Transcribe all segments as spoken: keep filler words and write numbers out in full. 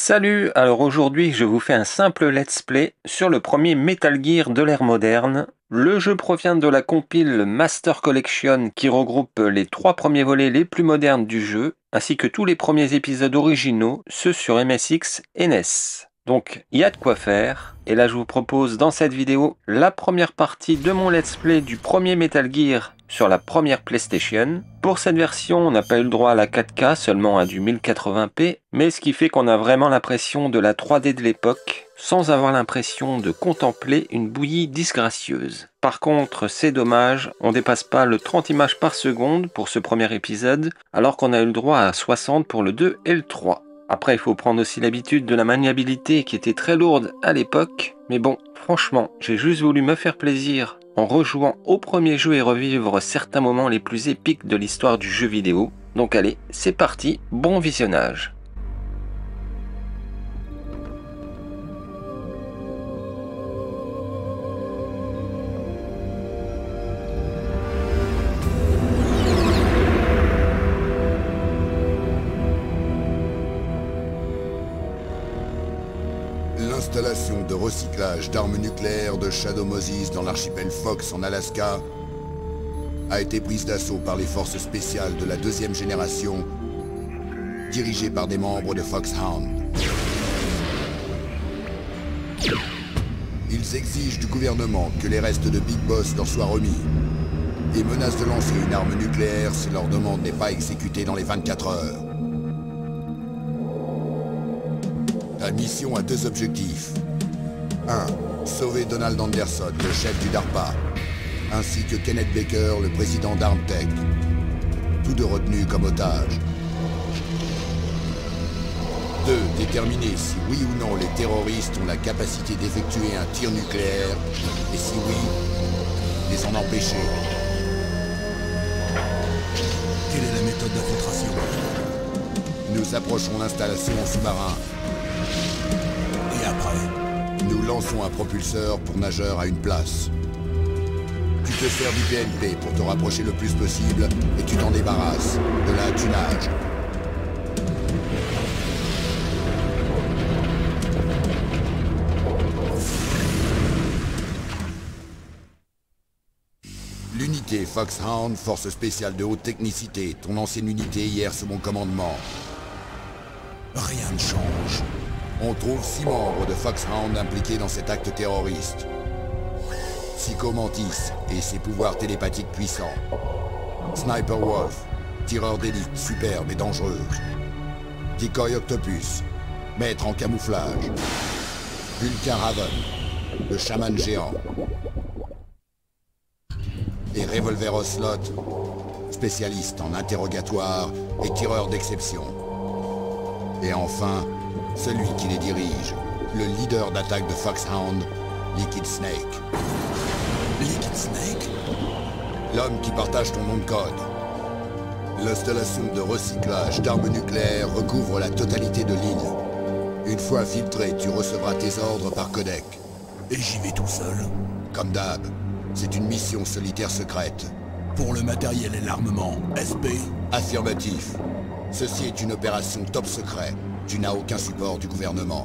Salut, alors aujourd'hui je vous fais un simple let's play sur le premier Metal Gear de l'ère moderne. Le jeu provient de la compile Master Collection qui regroupe les trois premiers volets les plus modernes du jeu, ainsi que tous les premiers épisodes originaux, ceux sur M S X et N E S. Donc il y a de quoi faire, et là je vous propose dans cette vidéo la première partie de mon let's play du premier Metal Gear sur la première PlayStation. Pour cette version, on n'a pas eu le droit à la quatre K, seulement à du mille quatre-vingts p, mais ce qui fait qu'on a vraiment l'impression de la trois D de l'époque, sans avoir l'impression de contempler une bouillie disgracieuse. Par contre, c'est dommage, on dépasse pas le trente images par seconde pour ce premier épisode, alors qu'on a eu le droit à soixante pour le deux et le trois. Après, il faut prendre aussi l'habitude de la maniabilité qui était très lourde à l'époque, mais bon, franchement, j'ai juste voulu me faire plaisir en rejouant au premier jeu et revivre certains moments les plus épiques de l'histoire du jeu vidéo. Donc allez, c'est parti, bon visionnage. L'installation de recyclage d'armes nucléaires de Shadow Moses dans l'archipel Fox en Alaska a été prise d'assaut par les forces spéciales de la deuxième génération, dirigées par des membres de Foxhound. Ils exigent du gouvernement que les restes de Big Boss leur soient remis et menacent de lancer une arme nucléaire si leur demande n'est pas exécutée dans les vingt-quatre heures. La mission a deux objectifs. un. Sauver Donald Anderson, le chef du DARPA, ainsi que Kenneth Baker, le président d'Armtech, tous deux retenus comme otages. deux. Déterminer si oui ou non les terroristes ont la capacité d'effectuer un tir nucléaire, et si oui, les en empêcher. Quelle est la méthode d'infiltration? Nous approchons l'installation en sous-marin. Et après? Nous lançons un propulseur pour nageurs à une place. Tu te sers du P N P pour te rapprocher le plus possible et tu t'en débarrasses. De là, tu nages. L'unité Foxhound, force spéciale de haute technicité, ton ancienne unité hier sous mon commandement. Rien ne change. On trouve six membres de Foxhound impliqués dans cet acte terroriste. Psycho Mantis et ses pouvoirs télépathiques puissants. Sniper Wolf, tireur d'élite superbe et dangereux. Decoy Octopus, maître en camouflage. Vulcain Raven, le chaman géant. Et Revolver Ocelot, spécialiste en interrogatoire et tireur d'exception. Et enfin, celui qui les dirige, le leader d'attaque de Foxhound, Liquid Snake. Liquid Snake? L'homme qui partage ton nom de code. L'installation de recyclage d'armes nucléaires recouvre la totalité de l'île. Une fois filtré, tu recevras tes ordres par codec. Et j'y vais tout seul? Comme d'hab, c'est une mission solitaire secrète. Pour le matériel et l'armement, S P? Affirmatif. Ceci est une opération top secret. Tu n'as aucun support du gouvernement.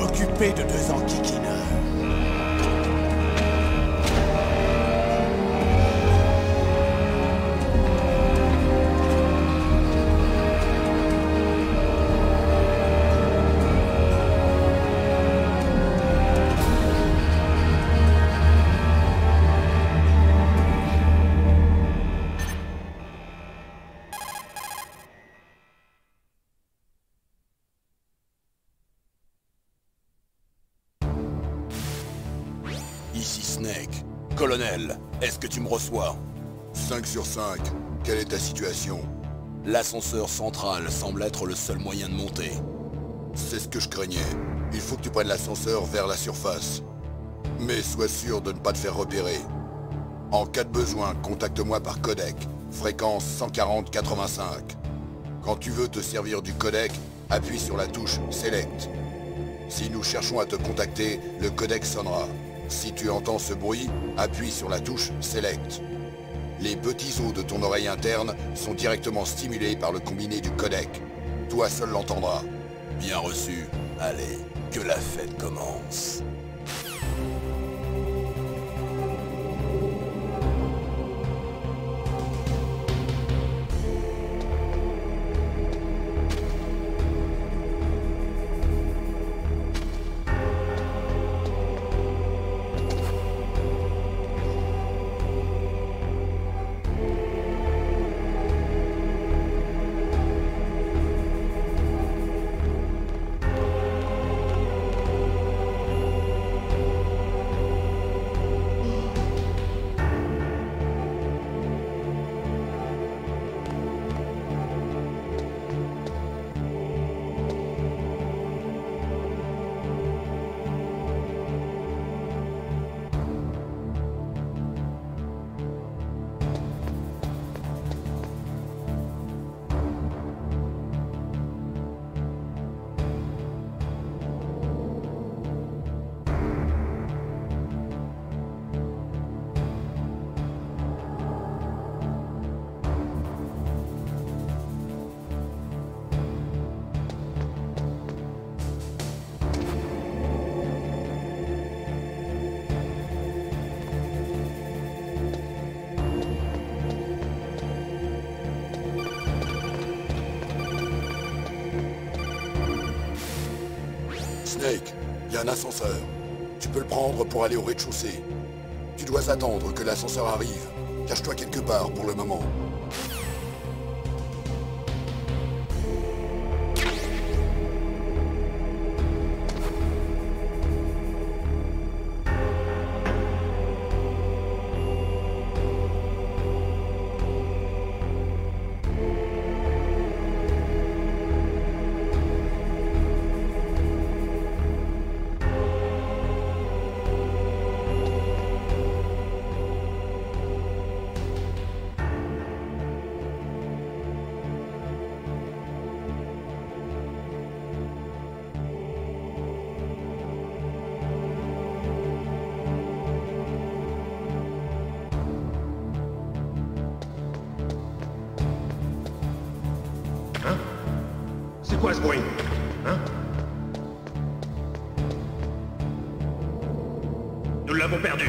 Occupé de deux enquiquineurs. Ici Snake. Colonel, est-ce que tu me reçois? cinq sur cinq. Quelle est ta situation? L'ascenseur central semble être le seul moyen de monter. C'est ce que je craignais. Il faut que tu prennes l'ascenseur vers la surface. Mais sois sûr de ne pas te faire repérer. En cas de besoin, contacte-moi par codec. Fréquence cent quarante quatre-vingt-cinq. Quand tu veux te servir du codec, appuie sur la touche Select. Si nous cherchons à te contacter, le codec sonnera. Si tu entends ce bruit, appuie sur la touche Select. Les petits os de ton oreille interne sont directement stimulés par le combiné du codec. Toi seul l'entendras. Bien reçu. Allez, que la fête commence. Snake, il y a un ascenseur. Tu peux le prendre pour aller au rez-de-chaussée. Tu dois attendre que l'ascenseur arrive. Cache-toi quelque part pour le moment. Hein? C'est quoi ce bruit? Hein? Nous l'avons perdu.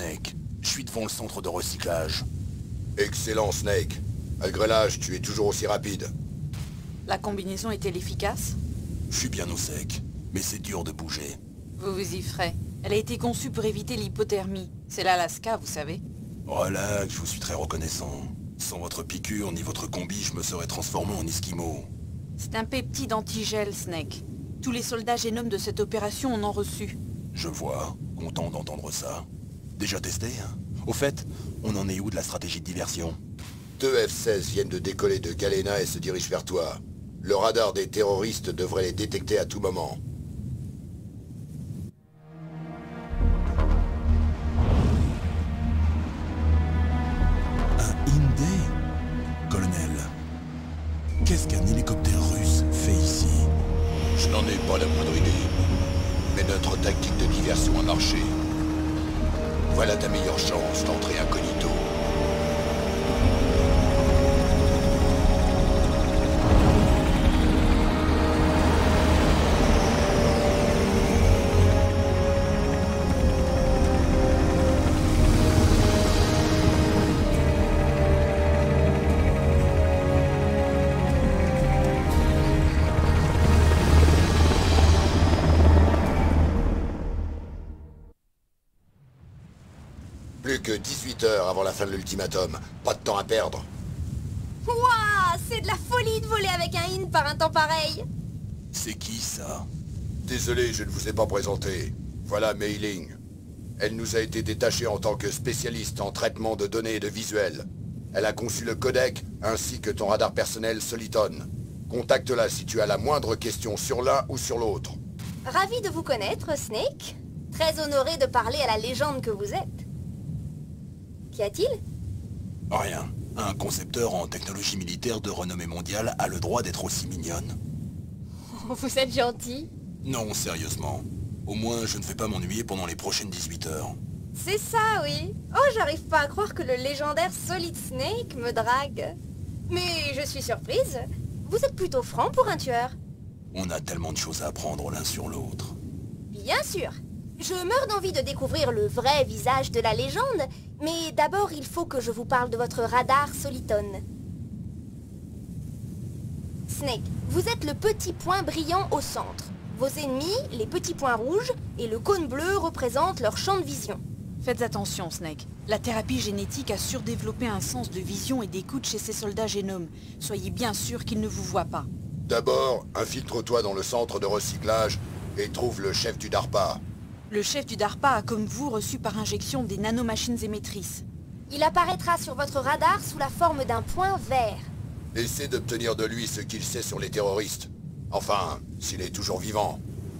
Snake. Je suis devant le centre de recyclage. Excellent, Snake. Malgré l'âge, tu es toujours aussi rapide. La combinaison est-elle efficace? Je suis bien au sec, mais c'est dur de bouger. Vous vous y ferez. Elle a été conçue pour éviter l'hypothermie. C'est l'Alaska, vous savez. Relax, je vous suis très reconnaissant. Sans votre piqûre ni votre combi, je me serais transformé en esquimau. C'est un peptide antigel, Snake. Tous les soldats génomes de cette opération en ont reçu. Je vois, content d'entendre ça. Déjà testé, hein? Au fait, on en est où de la stratégie de diversion? Deux F seize viennent de décoller de Galena et se dirigent vers toi. Le radar des terroristes devrait les détecter à tout moment. Un Hyundai? Colonel, qu'est-ce qu'un hélicoptère russe fait ici? Je n'en ai pas la moindre idée. Mais notre tactique de diversion a marché. Voilà ta meilleure chance d'entrer incognito. Plus que dix-huit heures avant la fin de l'ultimatum. Pas de temps à perdre. Ouah, c'est de la folie de voler avec un Hind par un temps pareil. C'est qui, ça? Désolé, je ne vous ai pas présenté. Voilà Mei Ling. Elle nous a été détachée en tant que spécialiste en traitement de données et de visuels. Elle a conçu le codec, ainsi que ton radar personnel Soliton. Contacte-la si tu as la moindre question sur l'un ou sur l'autre. Ravi de vous connaître, Snake. Très honoré de parler à la légende que vous êtes. Qu'y a-t-il? Rien. Un concepteur en technologie militaire de renommée mondiale a le droit d'être aussi mignonne. Vous êtes gentil. Non, sérieusement. Au moins, je ne vais pas m'ennuyer pendant les prochaines dix-huit heures. C'est ça, oui. Oh, j'arrive pas à croire que le légendaire Solid Snake me drague. Mais je suis surprise. Vous êtes plutôt franc pour un tueur. On a tellement de choses à apprendre l'un sur l'autre. Bien sûr. Je meurs d'envie de découvrir le vrai visage de la légende, mais d'abord il faut que je vous parle de votre radar Soliton. Snake, vous êtes le petit point brillant au centre. Vos ennemis, les petits points rouges, et le cône bleu représentent leur champ de vision. Faites attention, Snake. La thérapie génétique a surdéveloppé un sens de vision et d'écoute chez ces soldats génomes. Soyez bien sûr qu'ils ne vous voient pas. D'abord, infiltre-toi dans le centre de recyclage et trouve le chef du DARPA. Le chef du DARPA a comme vous reçu par injection des nanomachines émettrices. Il apparaîtra sur votre radar sous la forme d'un point vert. Essaie d'obtenir de lui ce qu'il sait sur les terroristes. Enfin, s'il est toujours vivant.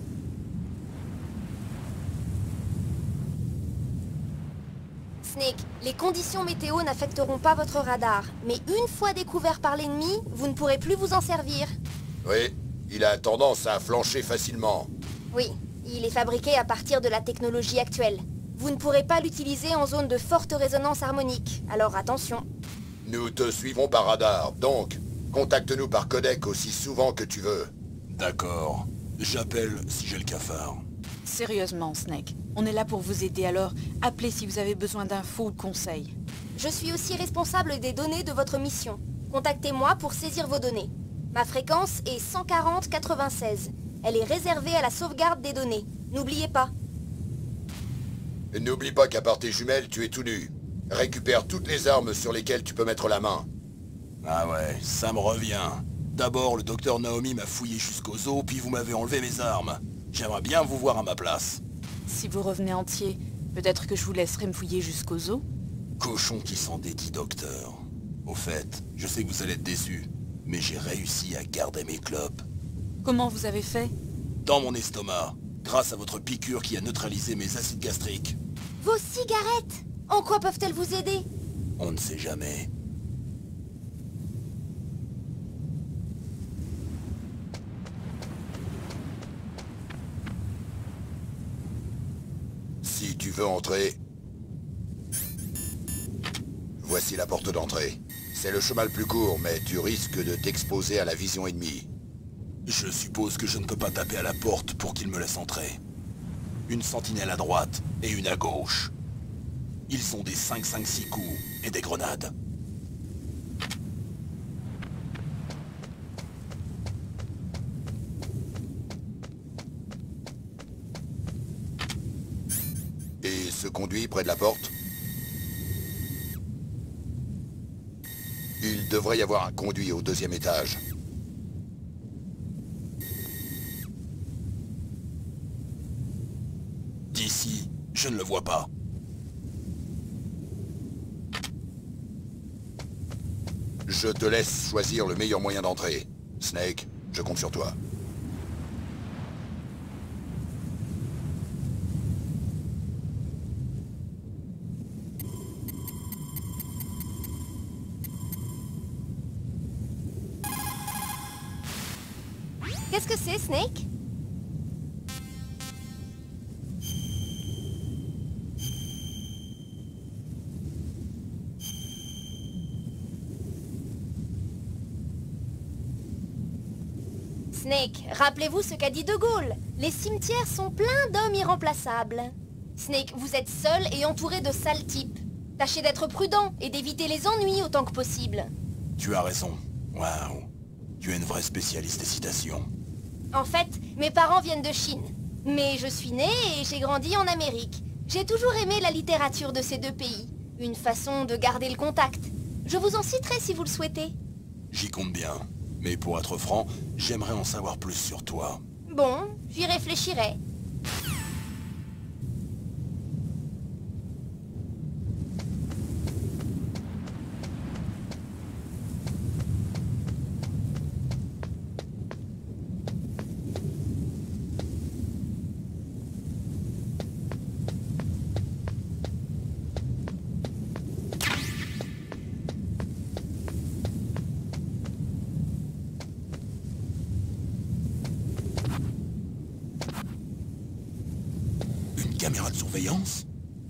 Snake, les conditions météo n'affecteront pas votre radar, mais une fois découvert par l'ennemi, vous ne pourrez plus vous en servir. Oui, il a tendance à flancher facilement. Oui, il est fabriqué à partir de la technologie actuelle. Vous ne pourrez pas l'utiliser en zone de forte résonance harmonique, alors attention. Nous te suivrons par radar, donc contacte-nous par codec aussi souvent que tu veux. D'accord. J'appelle si j'ai le cafard. Sérieusement, Snake. On est là pour vous aider, alors appelez si vous avez besoin d'infos ou de conseils. Je suis aussi responsable des données de votre mission. Contactez-moi pour saisir vos données. Ma fréquence est cent quarante quatre-vingt-seize. Elle est réservée à la sauvegarde des données. N'oubliez pas. Et n'oublie pas qu'à part tes jumelles, tu es tout nu. Récupère toutes les armes sur lesquelles tu peux mettre la main. Ah ouais, ça me revient. D'abord, le docteur Naomi m'a fouillé jusqu'aux os, puis vous m'avez enlevé mes armes. J'aimerais bien vous voir à ma place. Si vous revenez entier, peut-être que je vous laisserai me fouiller jusqu'aux os. Cochon qui s'en dédie, docteur. Au fait, je sais que vous allez être déçu, mais j'ai réussi à garder mes clopes. Comment vous avez fait? Dans mon estomac, grâce à votre piqûre qui a neutralisé mes acides gastriques. Vos cigarettes! En quoi peuvent-elles vous aider? On ne sait jamais. Si tu veux entrer... Voici la porte d'entrée. C'est le chemin le plus court, mais tu risques de t'exposer à la vision ennemie. Je suppose que je ne peux pas taper à la porte pour qu'il me laisse entrer. Une sentinelle à droite et une à gauche. Ils ont des cinq cinq six coups et des grenades. Et ce conduit près de la porte? Il devrait y avoir un conduit au deuxième étage. D'ici, je ne le vois pas. Je te laisse choisir le meilleur moyen d'entrer. Snake, je compte sur toi. Qu'est-ce que c'est, Snake? Snake, rappelez-vous ce qu'a dit De Gaulle. Les cimetières sont pleins d'hommes irremplaçables. Snake, vous êtes seul et entouré de sales types. Tâchez d'être prudent et d'éviter les ennuis autant que possible. Tu as raison. Waouh. Tu es une vraie spécialiste des citations. En fait, mes parents viennent de Chine. Mais je suis née et j'ai grandi en Amérique. J'ai toujours aimé la littérature de ces deux pays. Une façon de garder le contact. Je vous en citerai si vous le souhaitez. J'y compte bien. Mais pour être franc, j'aimerais en savoir plus sur toi. Bon, j'y réfléchirai. Caméra de surveillance?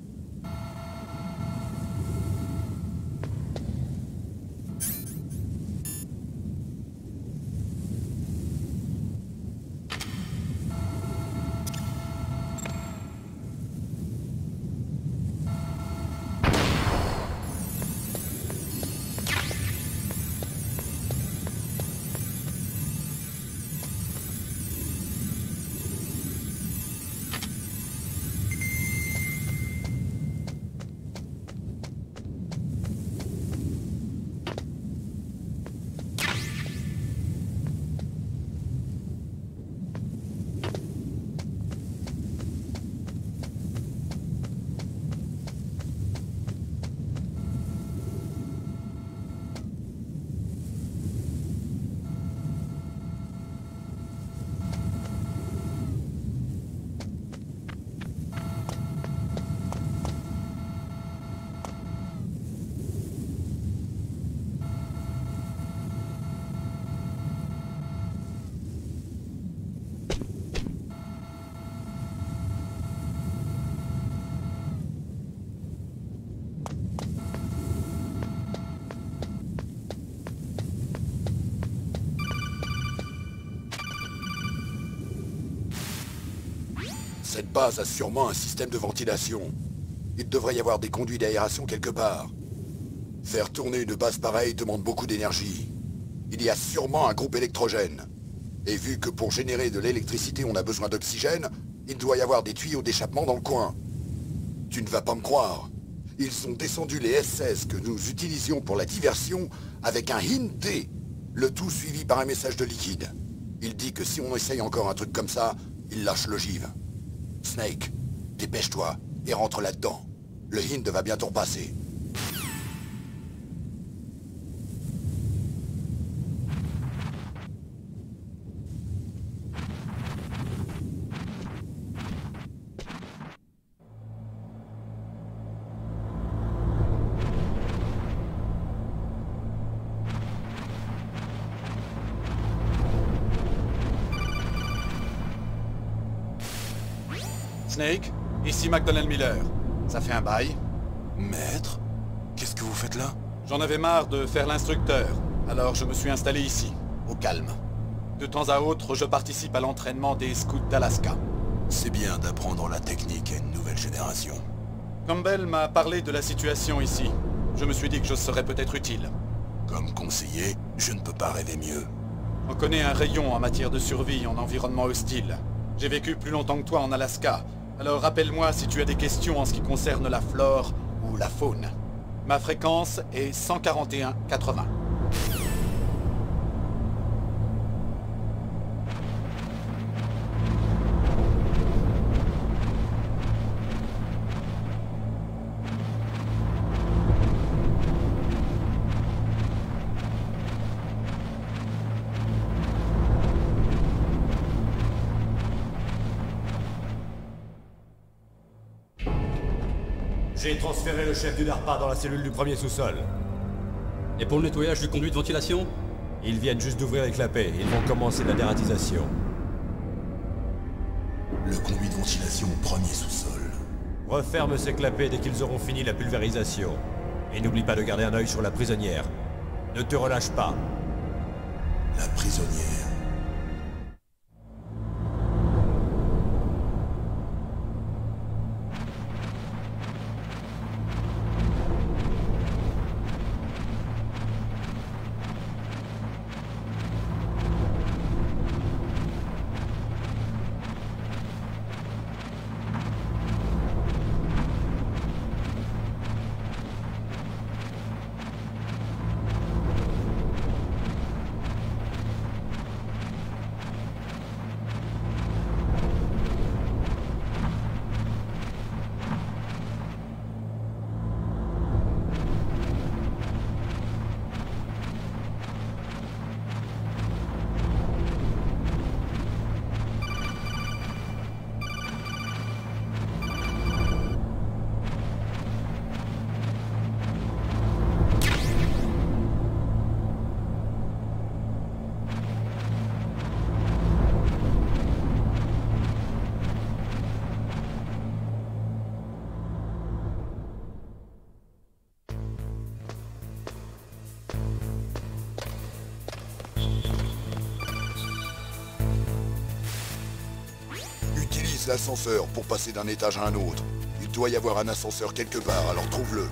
Cette base a sûrement un système de ventilation. Il devrait y avoir des conduits d'aération quelque part. Faire tourner une base pareille demande beaucoup d'énergie. Il y a sûrement un groupe électrogène. Et vu que pour générer de l'électricité on a besoin d'oxygène, il doit y avoir des tuyaux d'échappement dans le coin. Tu ne vas pas me croire. Ils ont descendu les S seize que nous utilisions pour la diversion avec un Hint-D, le tout suivi par un message de liquide. Il dit que si on essaye encore un truc comme ça, il lâche l'ogive. Snake, dépêche-toi et rentre là-dedans. Le Hind va bientôt repasser. Snake, ici McDonnell Miller. Ça fait un bail. Maître? Qu'est-ce que vous faites là? J'en avais marre de faire l'instructeur, alors je me suis installé ici, au calme. De temps à autre, je participe à l'entraînement des scouts d'Alaska. C'est bien d'apprendre la technique à une nouvelle génération. Campbell m'a parlé de la situation ici. Je me suis dit que je serais peut-être utile. Comme conseiller, je ne peux pas rêver mieux. On connaît un rayon en matière de survie en environnement hostile. J'ai vécu plus longtemps que toi en Alaska. Alors rappelle-moi si tu as des questions en ce qui concerne la flore ou la faune. Ma fréquence est cent quarante et un quatre-vingts. J'ai transféré le chef du DARPA dans la cellule du premier sous-sol. Et pour le nettoyage du conduit de ventilation? Ils viennent juste d'ouvrir les clapets, ils vont commencer la dératisation. Le conduit de ventilation au premier sous-sol. Referme ces clapets dès qu'ils auront fini la pulvérisation. Et n'oublie pas de garder un œil sur la prisonnière. Ne te relâche pas. La prisonnière. Utilise l'ascenseur pour passer d'un étage à un autre. Il doit y avoir un ascenseur quelque part, alors trouve-le.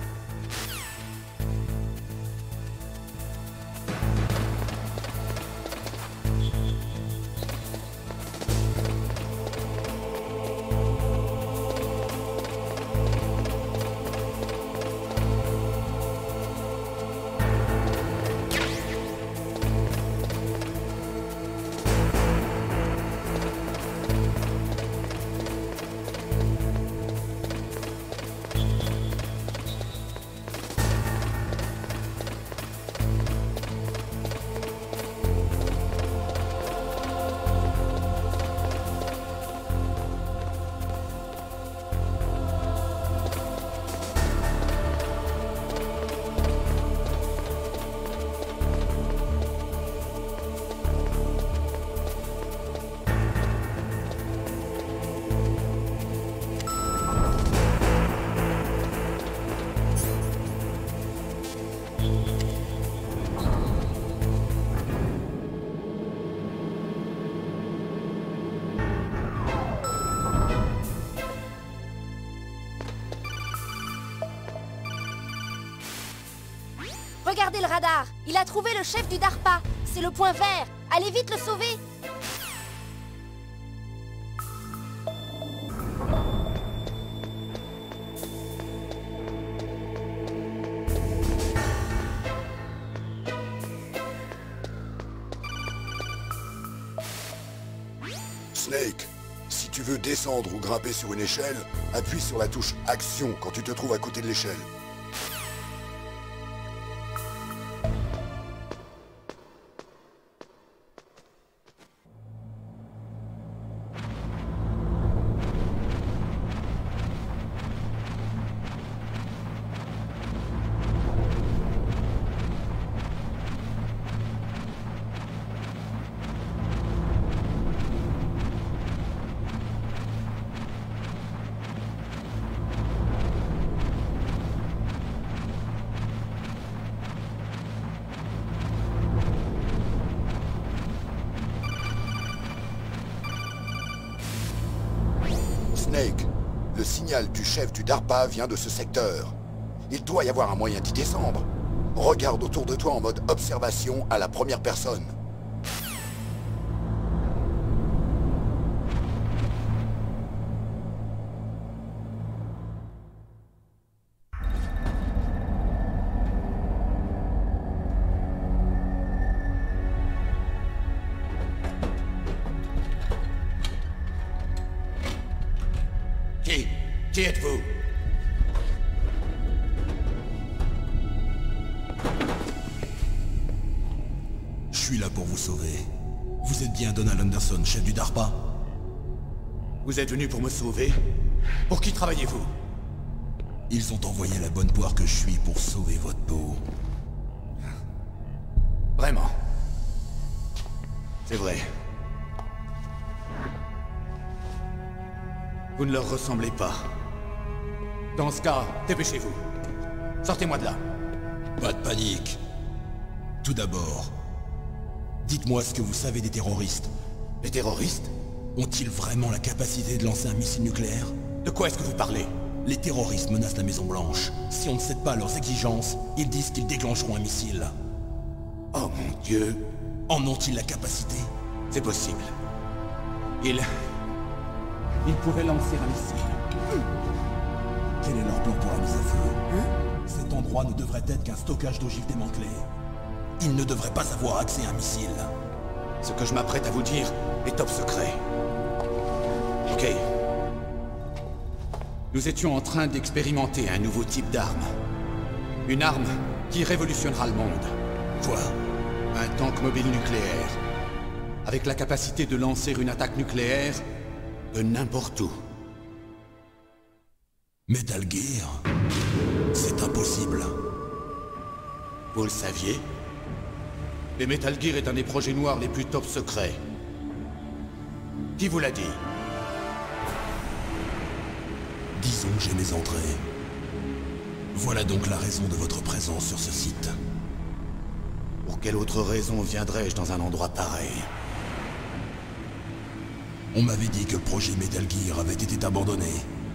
Regardez le radar. Il a trouvé le chef du DARPA. C'est le point vert. Allez vite le sauver. Snake, si tu veux descendre ou grimper sur une échelle, appuie sur la touche Action quand tu te trouves à côté de l'échelle. Snake, le le signal du chef du DARPA vient de ce secteur. Il doit y avoir un moyen d'y descendre. Regarde autour de toi en mode observation à la première personne. Qui Qui êtes-vous? Je suis là pour vous sauver. Vous êtes bien Donald Anderson, chef du DARPA? Vous êtes venu pour me sauver? Pour qui travaillez-vous? Ils ont envoyé la bonne poire que je suis pour sauver votre peau. Vraiment? C'est vrai. Vous ne leur ressemblez pas. Dans ce cas, dépêchez-vous. Sortez-moi de là. Pas de panique. Tout d'abord, dites-moi ce que vous savez des terroristes. Les terroristes? Ont-ils vraiment la capacité de lancer un missile nucléaire? De quoi est-ce que vous parlez? Les terroristes menacent la Maison Blanche. Si on ne cède pas à leurs exigences, ils disent qu'ils déclencheront un missile. Oh mon Dieu. En ont-ils la capacité? C'est possible. Ils... Ils pourraient lancer un missile. Quel est leur plan pour la mise à feu? Hein? Cet endroit ne devrait être qu'un stockage d'ogives démantelées. Ils ne devraient pas avoir accès à un missile. Ce que je m'apprête à vous dire est top secret. Ok. Nous étions en train d'expérimenter un nouveau type d'arme. Une arme qui révolutionnera le monde. Quoi? Un tank mobile nucléaire. Avec la capacité de lancer une attaque nucléaire de n'importe où. Metal Gear? C'est impossible. Vous le saviez? Et Metal Gear est un des projets noirs les plus top secrets. Qui vous l'a dit? Disons que j'ai mes entrées. Voilà donc la raison de votre présence sur ce site. Pour quelle autre raison viendrais-je dans un endroit pareil? On m'avait dit que le projet Metal Gear avait été abandonné.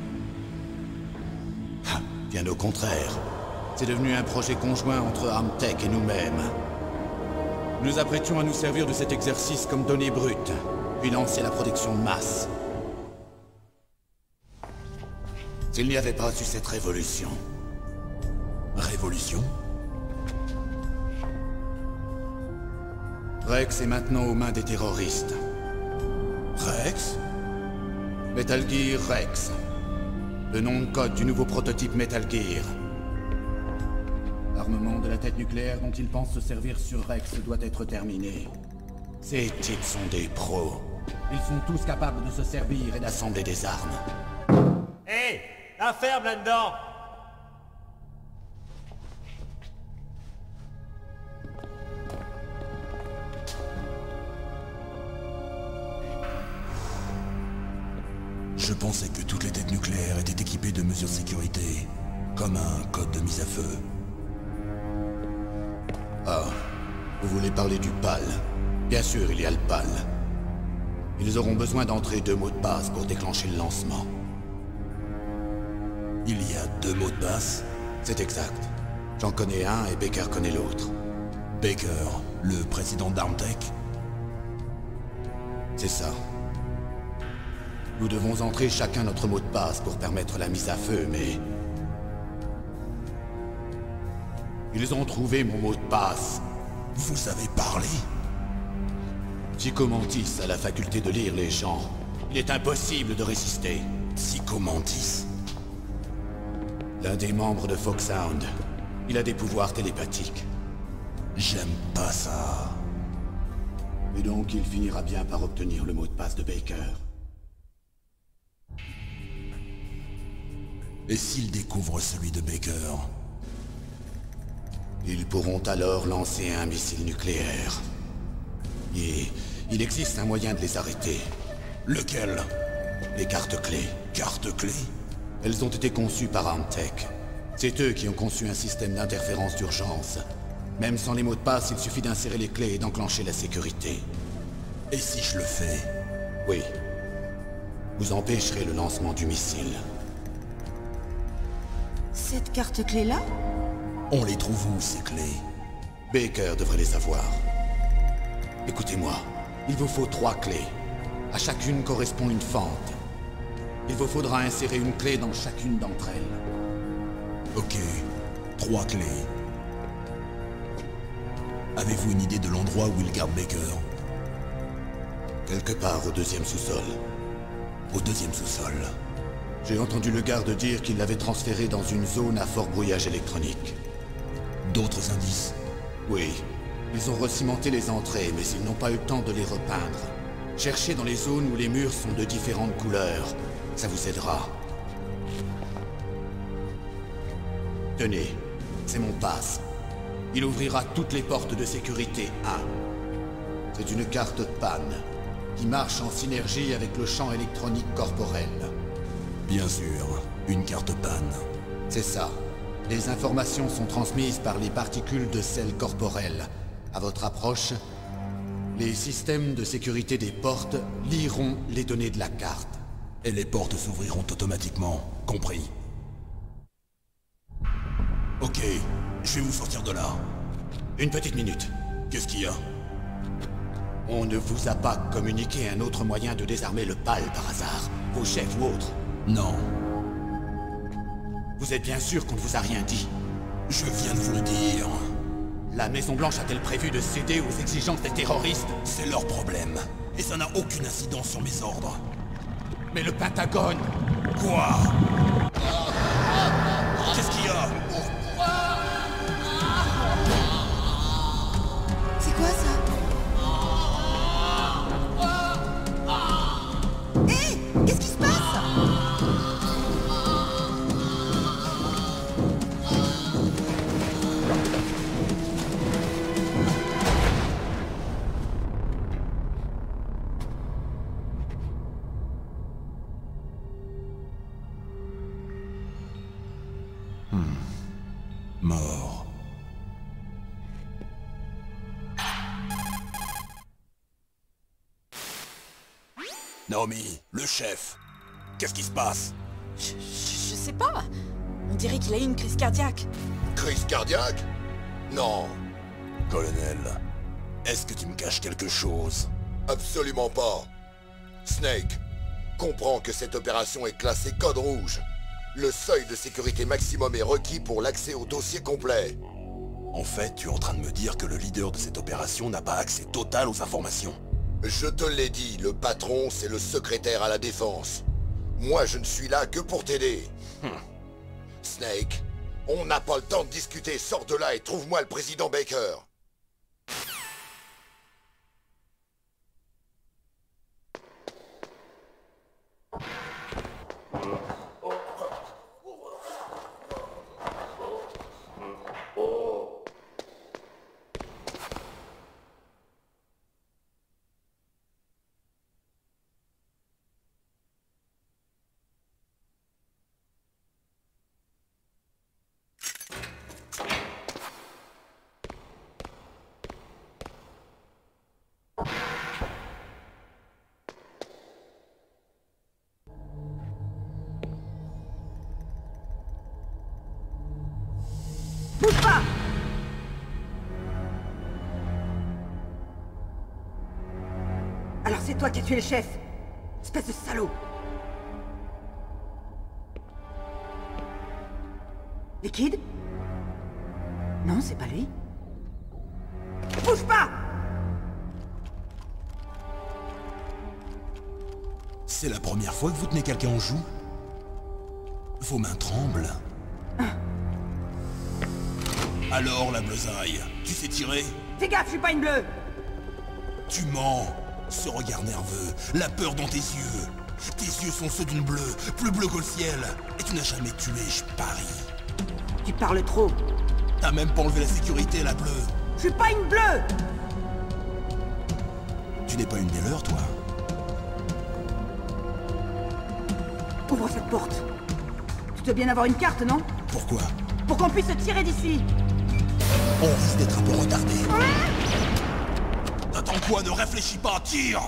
Ah, bien au contraire. C'est devenu un projet conjoint entre Armtech et nous-mêmes. Nous nous apprêtions à nous servir de cet exercice comme donnée brute, puis lancer la protection de masse. S'il n'y avait pas eu cette révolution... Révolution? Rex est maintenant aux mains des terroristes. Rex? Metal Gear Rex. Le nom de code du nouveau prototype Metal Gear. L'armement de la tête nucléaire dont ils pensent se servir sur Rex doit être terminé. Ces types sont des pros. Ils sont tous capables de se servir et d'assembler des armes. Hé hey, la ferme là-dedans! Je pensais que toutes les têtes nucléaires étaient équipées de mesures de sécurité, comme un code de mise à feu. Ah, vous voulez parler du P A L? Bien sûr, il y a le P A L. Ils auront besoin d'entrer deux mots de passe pour déclencher le lancement. Il y a deux mots de passe? C'est exact. J'en connais un et Baker connaît l'autre. Baker, le président d'Armtech? C'est ça. Nous devons entrer chacun notre mot de passe pour permettre la mise à feu, mais... Ils ont trouvé mon mot de passe. Vous savez parler? Psychomantis a la faculté de lire les gens. Il est impossible de résister. Psychomantis? L'un des membres de Foxhound. Il a des pouvoirs télépathiques. J'aime pas ça. Et donc il finira bien par obtenir le mot de passe de Baker. Et s'ils découvrent celui de Baker? Ils pourront alors lancer un missile nucléaire. Et il existe un moyen de les arrêter. Lequel? Les cartes clés. Cartes clés? Elles ont été conçues par Armtech. C'est eux qui ont conçu un système d'interférence d'urgence. Même sans les mots de passe, il suffit d'insérer les clés et d'enclencher la sécurité. Et si je le fais? Oui. Vous empêcherez le lancement du missile. Cette carte clé-là? On les trouve où, ces clés? Baker devrait les avoir. Écoutez-moi, il vous faut trois clés. À chacune correspond une fente. Il vous faudra insérer une clé dans chacune d'entre elles. Ok, trois clés. Avez-vous une idée de l'endroit où il garde Baker? Quelque part au deuxième sous-sol. Au deuxième sous-sol. J'ai entendu le garde dire qu'il l'avait transféré dans une zone à fort brouillage électronique. D'autres indices? Oui. Ils ont recimenté les entrées, mais ils n'ont pas eu le temps de les repeindre. Cherchez dans les zones où les murs sont de différentes couleurs. Ça vous aidera. Tenez, c'est mon pass. Il ouvrira toutes les portes de sécurité un. C'est une carte PAN, qui marche en synergie avec le champ électronique corporel. Bien sûr, une carte PAN. C'est ça. Les informations sont transmises par les particules de sel corporel. À votre approche, les systèmes de sécurité des portes liront les données de la carte. Et les portes s'ouvriront automatiquement, compris. Ok, je vais vous sortir de là. Une petite minute. Qu'est-ce qu'il y a? On ne vous a pas communiqué un autre moyen de désarmer le P A L par hasard? Vos chefs ou autres? Non. Vous êtes bien sûr qu'on ne vous a rien dit? Je viens de vous le dire. La Maison-Blanche a-t-elle prévu de céder aux exigences des terroristes? C'est leur problème. Et ça n'a aucune incidence sur mes ordres. Mais le Pentagone... Quoi? Qu'est-ce qu'il y a? C'est quoi ça? Hé hey, qu'est-ce qui se passe? Mort. Naomi, le chef. Qu'est-ce qui se passe? Je, je, je sais pas. On dirait qu'il a eu une crise cardiaque. Crise cardiaque? Non. Colonel, est-ce que tu me caches quelque chose? Absolument pas. Snake, comprends que cette opération est classée code rouge. Le seuil de sécurité maximum est requis pour l'accès au dossier complet. En fait, tu es en train de me dire que le leader de cette opération n'a pas accès total aux informations. Je te l'ai dit, le patron, c'est le secrétaire à la défense. Moi, je ne suis là que pour t'aider. Hum. Snake, on n'a pas le temps de discuter, sors de là et trouve-moi le président Baker. Bouge pas! Alors c'est toi qui as tué le chef, espèce de salaud! Liquide? Non, c'est pas lui. Bouge pas! C'est la première fois que vous tenez quelqu'un en joue? Vos mains tremblent. Alors, la bleusaille, tu sais tirer? Fais gaffe, je suis pas une bleue! Tu mens! Ce regard nerveux, la peur dans tes yeux. Tes yeux sont ceux d'une bleue, plus bleue que le ciel. Et tu n'as jamais tué, je parie. Tu parles trop. T'as même pas enlevé la sécurité, la bleue. Je suis pas une bleue! Tu n'es pas une des leurs, toi? Ouvre cette porte. Tu dois bien avoir une carte, non? Pourquoi? Pour qu'on puisse se tirer d'ici. On risque d'être un peu retardé. T'attends quoi? Ne réfléchis pas, tire!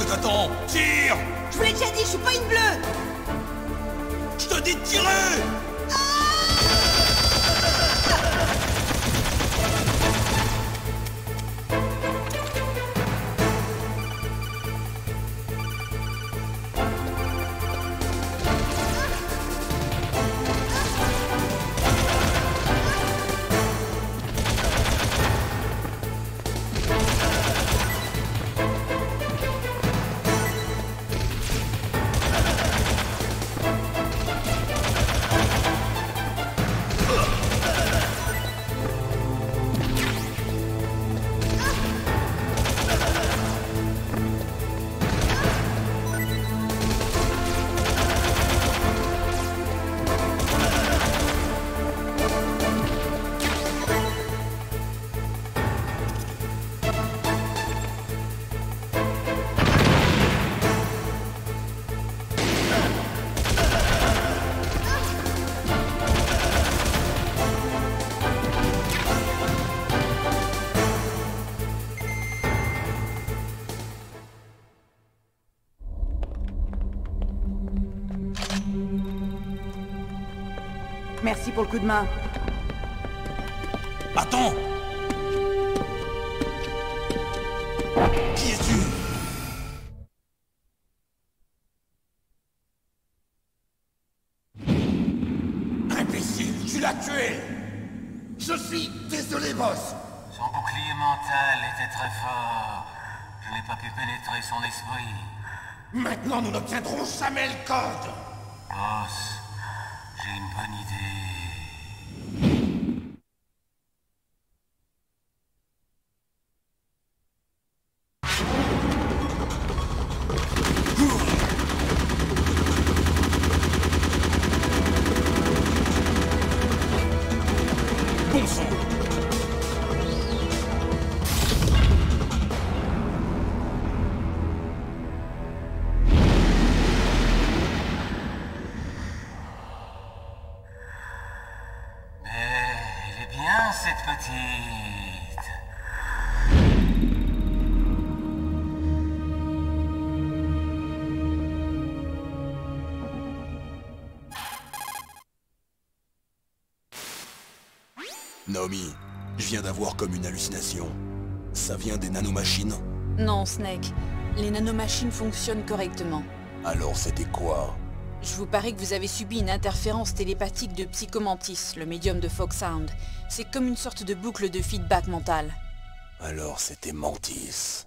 t'attends! Tire! Je vous l'ai déjà dit, je suis pas une bleue! Je te dis de tirer! Merci pour le coup de main. Attends! Qui es-tu? Imbécile, tu l'as tué! Je suis désolé, boss! Son bouclier mental était très fort. Je n'ai pas pu pénétrer son esprit. Maintenant, nous n'obtiendrons jamais le code! Boss, j'ai une bonne idée. Bon sang! Cette petite... Naomi, je viens d'avoir comme une hallucination. Ça vient des nanomachines? Non, Snake. Les nanomachines fonctionnent correctement. Alors c'était quoi? Je vous parie que vous avez subi une interférence télépathique de Psychomantis, le médium de Foxhound. C'est comme une sorte de boucle de feedback mental. Alors c'était Mantis.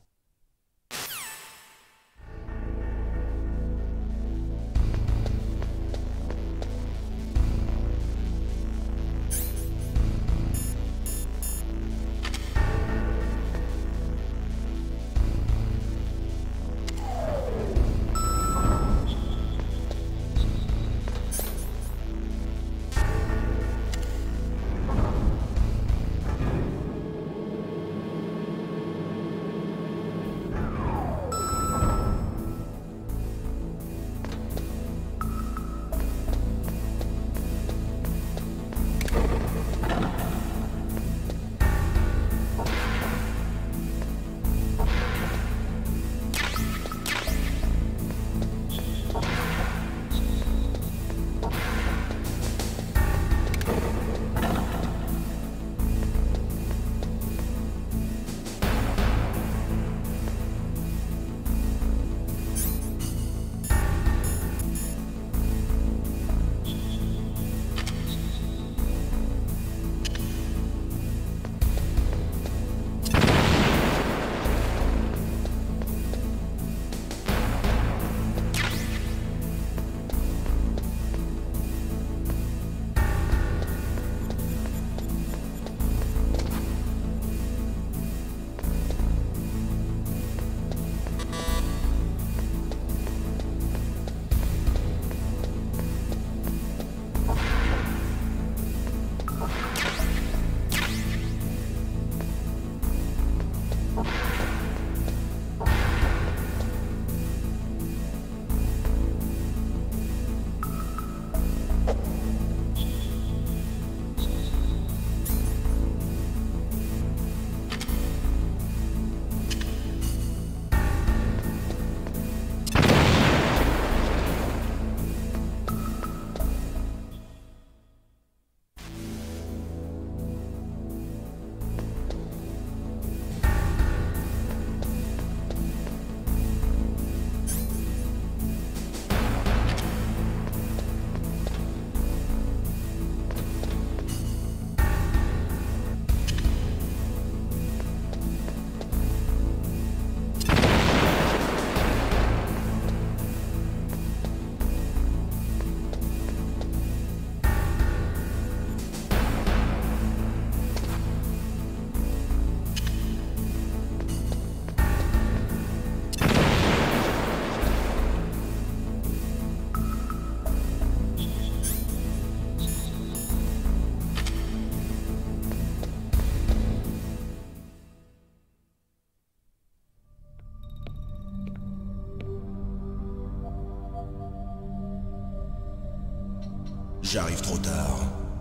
J'arrive trop tard.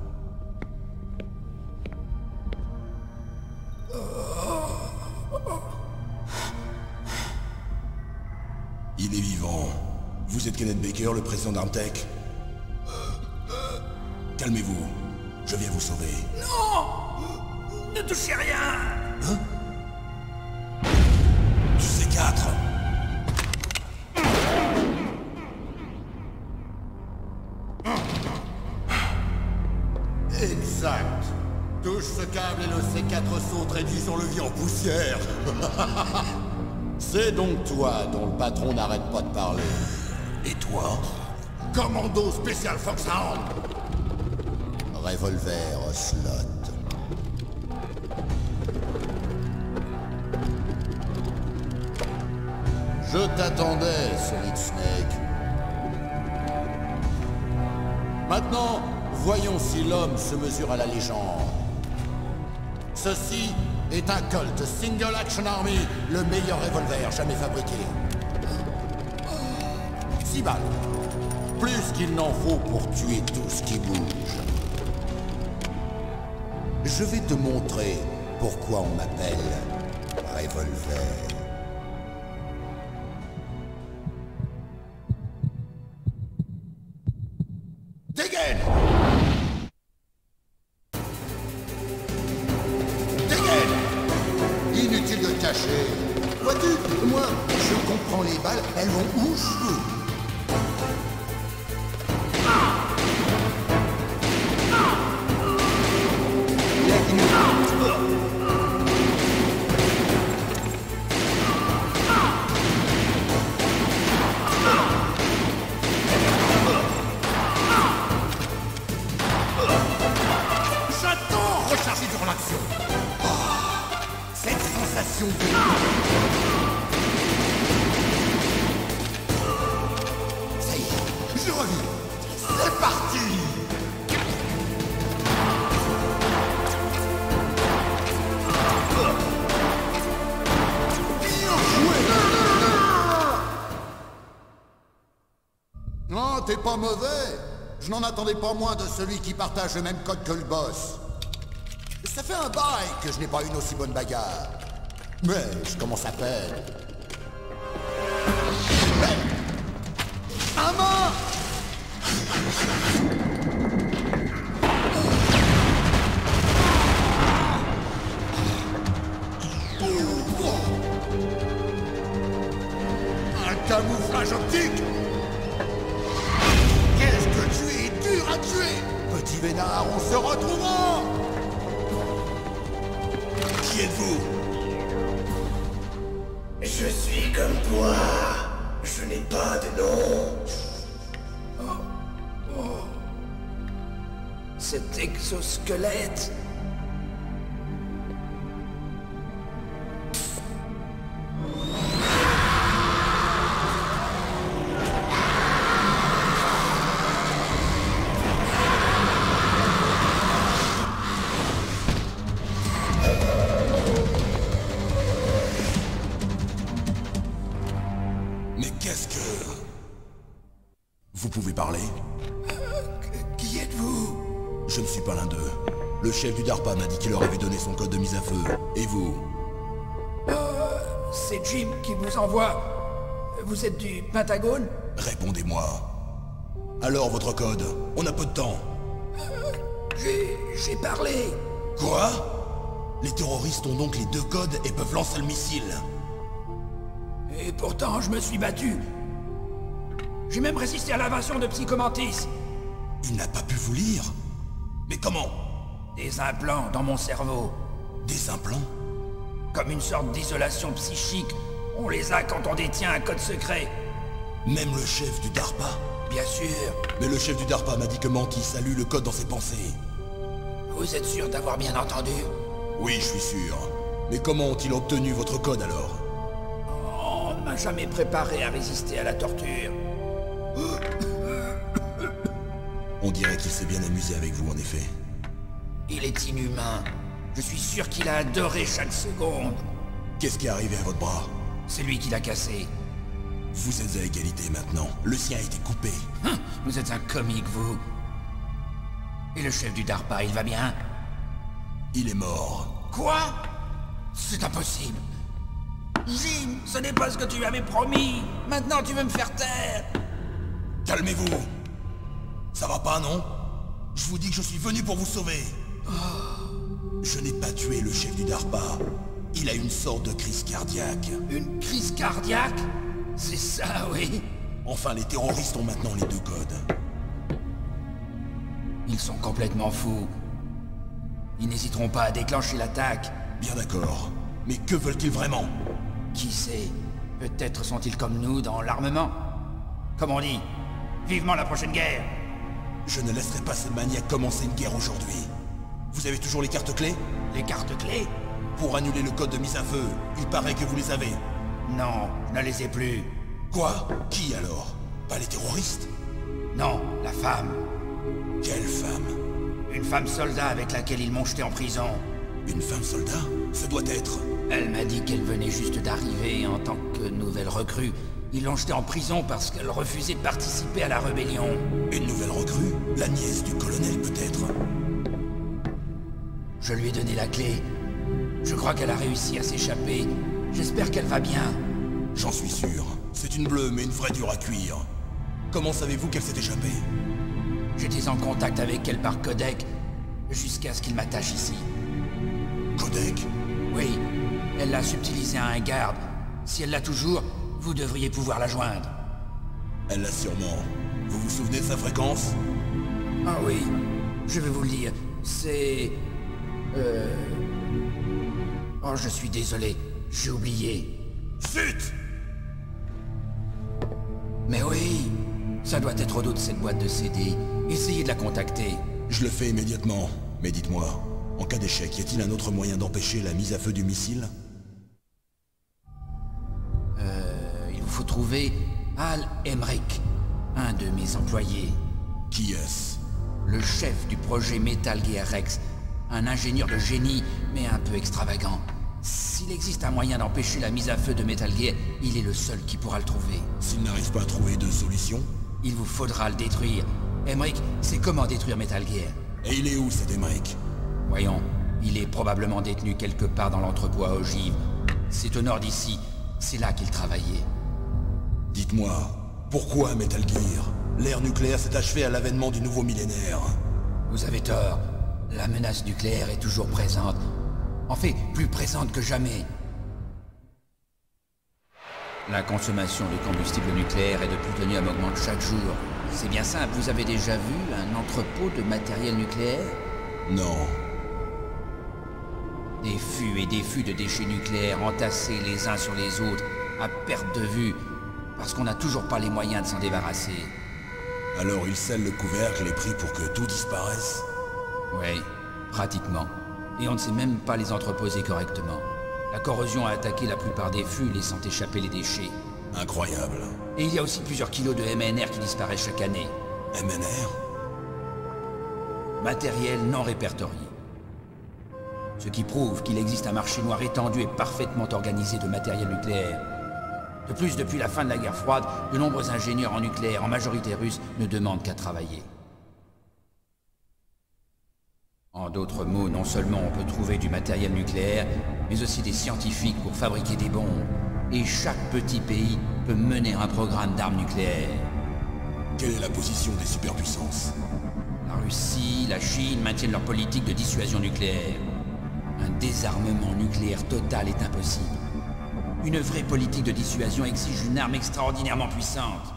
Il est vivant. Vous êtes Kenneth Baker, le président d'Armtech? Calmez-vous. Je viens vous sauver. Non! Ne touchez rien! Hein? Du C quatre. Exact. Touche ce câble et le C quatre saute, réduit son levier en poussière. C'est donc toi dont le patron n'arrête pas de parler. Et toi? Commando spécial Foxhound. Revolver Ocelot. Je t'attendais, Solid Snake. Maintenant, voyons si l'homme se mesure à la légende. Ceci est un Colt Single Action Army, le meilleur revolver jamais fabriqué. Six balles. Plus qu'il n'en faut pour tuer tout ce qui bouge. Je vais te montrer pourquoi on m'appelle Revolver. Dégaine! Dégaine! Inutile de te cacher. Vois-tu, moi, je comprends les balles, elles vont où je veux. J'adore recharger durant l'action. Oh, cette sensation de... Ça y est, je reviens. C'est parti. Non, t'es pas mauvais. Je n'en attendais pas moins de celui qui partage le même code que le boss. Ça fait un bail que je n'ai pas une aussi bonne bagarre. Mais je commence à peine. Hey, à main! Un camouflage optique! Qu'est-ce que tu es dur à tuer! Petit vénard, on se retrouvera! Qui êtes-vous? Je suis comme toi. Je n'ai pas de nom. Oh. Oh. Cet exosquelette. Mais qu'est-ce que... Vous pouvez parler? Euh, qui êtes-vous? Je ne suis pas l'un d'eux. Le chef du DARPA m'a dit qu'il leur avait donné son code de mise à feu. Et vous? Euh, c'est Jim qui vous envoie. Vous êtes du Pentagone? Répondez-moi. Alors, votre code? On a peu de temps. Euh, j'ai... j'ai parlé. Quoi? Les terroristes ont donc les deux codes et peuvent lancer le missile. Et pourtant, je me suis battu. J'ai même résisté à l'invasion de Psychomantis. Il n'a pas pu vous lire? Mais comment? Des implants dans mon cerveau. Des implants? Comme une sorte d'isolation psychique. On les a quand on détient un code secret. Même le chef du DARPA? Bien sûr. Mais le chef du DARPA m'a dit que Mantis a lu le code dans ses pensées. Vous êtes sûr d'avoir bien entendu? Oui, je suis sûr. Mais comment ont-ils obtenu votre code alors? On ne m'a jamais préparé à résister à la torture. On dirait qu'il s'est bien amusé avec vous, en effet. Il est inhumain. Je suis sûr qu'il a adoré chaque seconde. Qu'est-ce qui est arrivé à votre bras? C'est lui qui l'a cassé. Vous êtes à égalité maintenant. Le sien a été coupé. Hum, vous êtes un comique, vous. Et le chef du DARPA, il va bien? Il est mort. Quoi? C'est impossible. Jim, ce n'est pas ce que tu m'avais promis. Maintenant, tu veux me faire taire. Calmez-vous. Ça va pas, non? Je vous dis que je suis venu pour vous sauver. Oh. Je n'ai pas tué le chef du DARPA. Il a une sorte de crise cardiaque. Une crise cardiaque? C'est ça, oui. Enfin, les terroristes ont maintenant les deux codes. Ils sont complètement fous. Ils n'hésiteront pas à déclencher l'attaque. Bien d'accord. Mais que veulent-ils vraiment? Qui sait? Peut-être sont-ils comme nous dans l'armement. Comme on dit, vivement la prochaine guerre. Je ne laisserai pas ces maniaques commencer une guerre aujourd'hui. Vous avez toujours les cartes clés? Les cartes clés? Pour annuler le code de mise à feu, il paraît que vous les avez. Non, je ne les ai plus. Quoi? Qui alors? Pas les terroristes? Non, la femme. Quelle femme? Une femme soldat avec laquelle ils m'ont jeté en prison. Une femme soldat? Ce doit être... Elle m'a dit qu'elle venait juste d'arriver en tant que nouvelle recrue. Ils l'ont jetée en prison parce qu'elle refusait de participer à la rébellion. Une nouvelle recrue? La nièce du colonel, peut-être? Je lui ai donné la clé. Je crois qu'elle a réussi à s'échapper. J'espère qu'elle va bien. J'en suis sûr. C'est une bleue, mais une vraie dure à cuire. Comment savez-vous qu'elle s'est échappée? J'étais en contact avec elle par codec, jusqu'à ce qu'il m'attache ici. Codec? Oui, elle l'a subtilisé à un garde. Si elle l'a toujours, vous devriez pouvoir la joindre. Elle l'a sûrement. Vous vous souvenez de sa fréquence? Ah oui, je vais vous le dire. C'est... Euh... Oh, je suis désolé, j'ai oublié. Zut! Mais oui, ça doit être au dos de cette boîte de C D. Essayez de la contacter. Je le fais immédiatement. Mais dites-moi, en cas d'échec, y a-t-il un autre moyen d'empêcher la mise à feu du missile? Euh... Il vous faut trouver Al Emmerich, un de mes employés. Qui est-ce? Le chef du projet Metal Gear Rex. Un ingénieur de génie, mais un peu extravagant. S'il existe un moyen d'empêcher la mise à feu de Metal Gear, il est le seul qui pourra le trouver. S'il n'arrive pas à trouver de solution? Il vous faudra le détruire. Emmerich, c'est comment détruire Metal Gear. Et il est où, cet Emmerich? Voyons, il est probablement détenu quelque part dans l'entrepôt à ogive. C'est au nord d'ici, c'est là qu'il travaillait. Dites-moi, pourquoi Metal Gear? L'ère nucléaire s'est achevée à l'avènement du nouveau millénaire. Vous avez tort. La menace nucléaire est toujours présente. En fait, plus présente que jamais. La consommation de combustible nucléaire et de plutonium augmente chaque jour. C'est bien simple, vous avez déjà vu un entrepôt de matériel nucléaire? Non. Des fûts et des fûts de déchets nucléaires entassés les uns sur les autres, à perte de vue, parce qu'on n'a toujours pas les moyens de s'en débarrasser. Alors il scelle le couvercle et prie pour que tout disparaisse? Oui, pratiquement. Et on ne sait même pas les entreposer correctement. La corrosion a attaqué la plupart des fûts, laissant échapper les déchets. Incroyable. Et il y a aussi plusieurs kilos de M N R qui disparaissent chaque année. M N R? Matériel non répertorié. Ce qui prouve qu'il existe un marché noir étendu et parfaitement organisé de matériel nucléaire. De plus, depuis la fin de la guerre froide, de nombreux ingénieurs en nucléaire, en majorité russes, ne demandent qu'à travailler. En d'autres mots, non seulement on peut trouver du matériel nucléaire, mais aussi des scientifiques pour fabriquer des bombes. Et chaque petit pays peut mener un programme d'armes nucléaires. Quelle est la position des superpuissances? La Russie, la Chine maintiennent leur politique de dissuasion nucléaire. Un désarmement nucléaire total est impossible. Une vraie politique de dissuasion exige une arme extraordinairement puissante.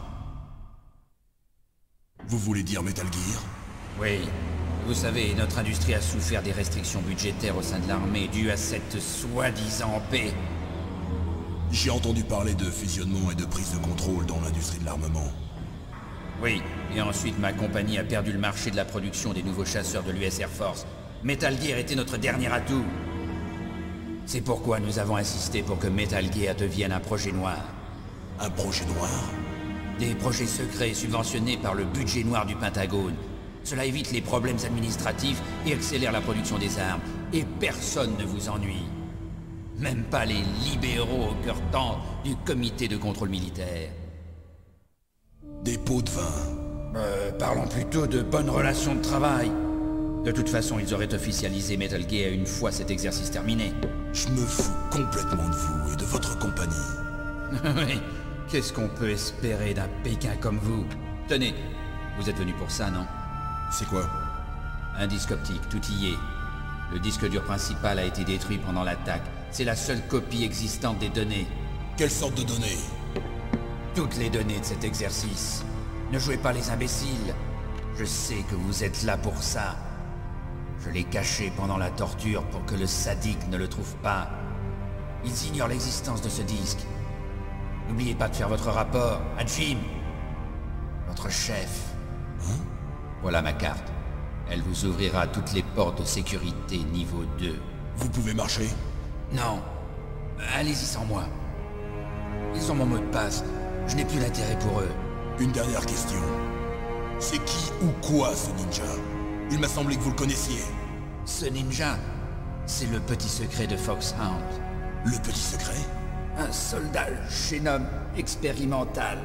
Vous voulez dire Metal Gear? Oui. Vous savez, notre industrie a souffert des restrictions budgétaires au sein de l'armée dues à cette soi-disant paix. J'ai entendu parler de fusionnement et de prise de contrôle dans l'industrie de l'armement. Oui, et ensuite ma compagnie a perdu le marché de la production des nouveaux chasseurs de l'U S Air Force. Metal Gear était notre dernier atout. C'est pourquoi nous avons insisté pour que Metal Gear devienne un projet noir. Un projet noir? Des projets secrets subventionnés par le budget noir du Pentagone. Cela évite les problèmes administratifs et accélère la production des armes. Et personne ne vous ennuie. Même pas les libéraux au cœur tendre du comité de contrôle militaire. Des pots de vin. Euh, parlons plutôt de bonnes relations de travail. De toute façon, ils auraient officialisé Metal Gear une fois cet exercice terminé. Je me fous complètement de vous et de votre compagnie. Oui, qu'est-ce qu'on peut espérer d'un Pékin comme vous? Tenez, vous êtes venu pour ça, non? C'est quoi? Un disque optique, tout y est. Le disque dur principal a été détruit pendant l'attaque. C'est la seule copie existante des données. Quelle sorte de données? Toutes les données de cet exercice. Ne jouez pas les imbéciles. Je sais que vous êtes là pour ça. Je l'ai caché pendant la torture pour que le sadique ne le trouve pas. Ils ignorent l'existence de ce disque. N'oubliez pas de faire votre rapport à Jim, votre chef. Hein? Voilà ma carte. Elle vous ouvrira toutes les portes de sécurité niveau deux. Vous pouvez marcher? Non. Allez-y sans moi. Ils ont mon mot de passe. Je n'ai plus d'intérêt pour eux. Une dernière question. C'est qui ou quoi ce ninja? Il m'a semblé que vous le connaissiez. Ce ninja, c'est le petit secret de Foxhound. Le petit secret? Un soldat génome expérimental.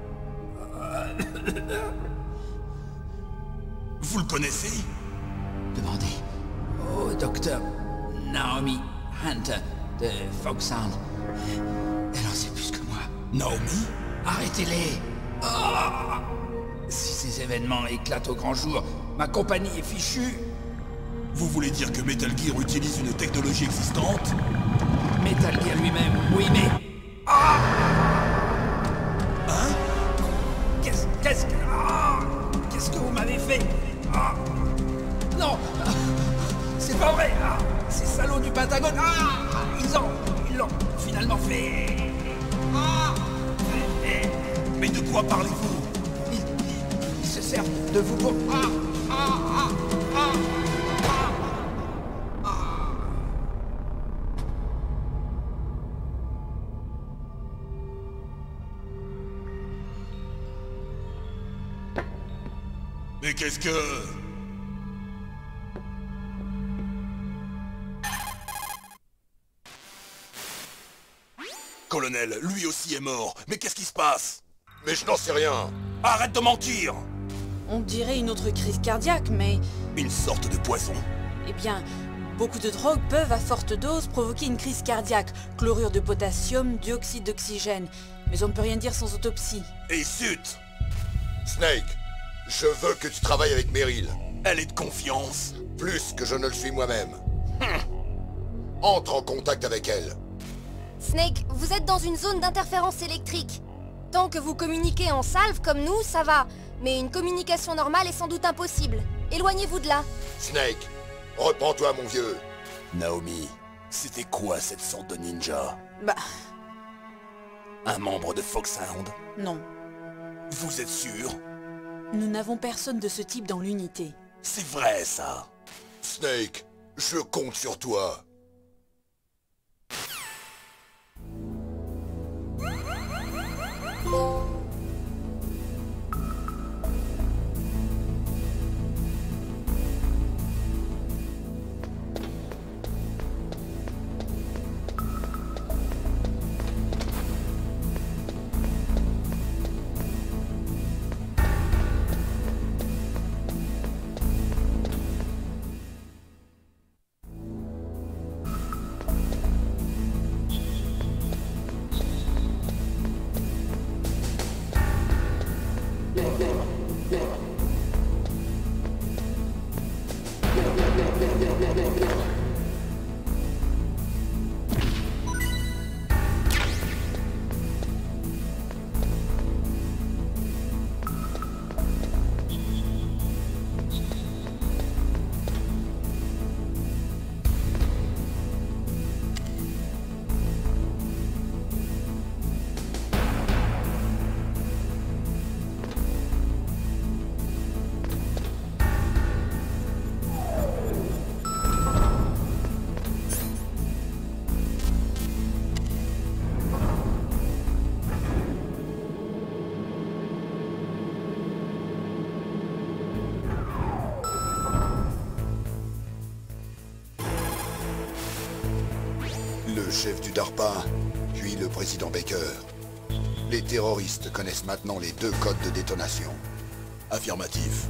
Vous le connaissez? Demandez au docteur Naomi Hunter de Foxhound. Elle en sait plus que moi. Naomi? Arrêtez-les! Oh! Si ces événements éclatent au grand jour, ma compagnie est fichue. Vous voulez dire que Metal Gear utilise une technologie existante? Metal Gear lui-même, oui, mais... Ah! Hein? Qu'est-ce... Qu'est-ce que... Ah! Qu'est-ce que vous m'avez fait? Ah! Non! C'est pas vrai! Ah! Ces salauds du Pentagone! Ah! Ils ont... Ils l'ont finalement fait... Ah! Mais de quoi parlez-vous? Ils, ils, ils se servent de vous pour... Ah! Ah! Ah! Ah! Mais qu'est-ce que... Colonel, lui aussi est mort. Mais qu'est-ce qui se passe? Mais je n'en sais rien. Arrête de mentir! On dirait une autre crise cardiaque, mais... Une sorte de poison. Eh bien, beaucoup de drogues peuvent à forte dose provoquer une crise cardiaque. Chlorure de potassium, dioxyde d'oxygène. Mais on ne peut rien dire sans autopsie. Et zut! Snake, je veux que tu travailles avec Meryl. Elle est de confiance. Plus que je ne le suis moi-même. Entre en contact avec elle. Snake, vous êtes dans une zone d'interférence électrique. Tant que vous communiquez en salve comme nous, ça va. Mais une communication normale est sans doute impossible. Éloignez-vous de là. Snake, reprends-toi mon vieux. Naomi, c'était quoi cette sorte de ninja? Bah... Un membre de Foxhound? Non. Vous êtes sûr? Nous n'avons personne de ce type dans l'unité. C'est vrai, ça. Snake, je compte sur toi. Le chef du DARPA, puis le président Baker. Les terroristes connaissent maintenant les deux codes de détonation. Affirmatif.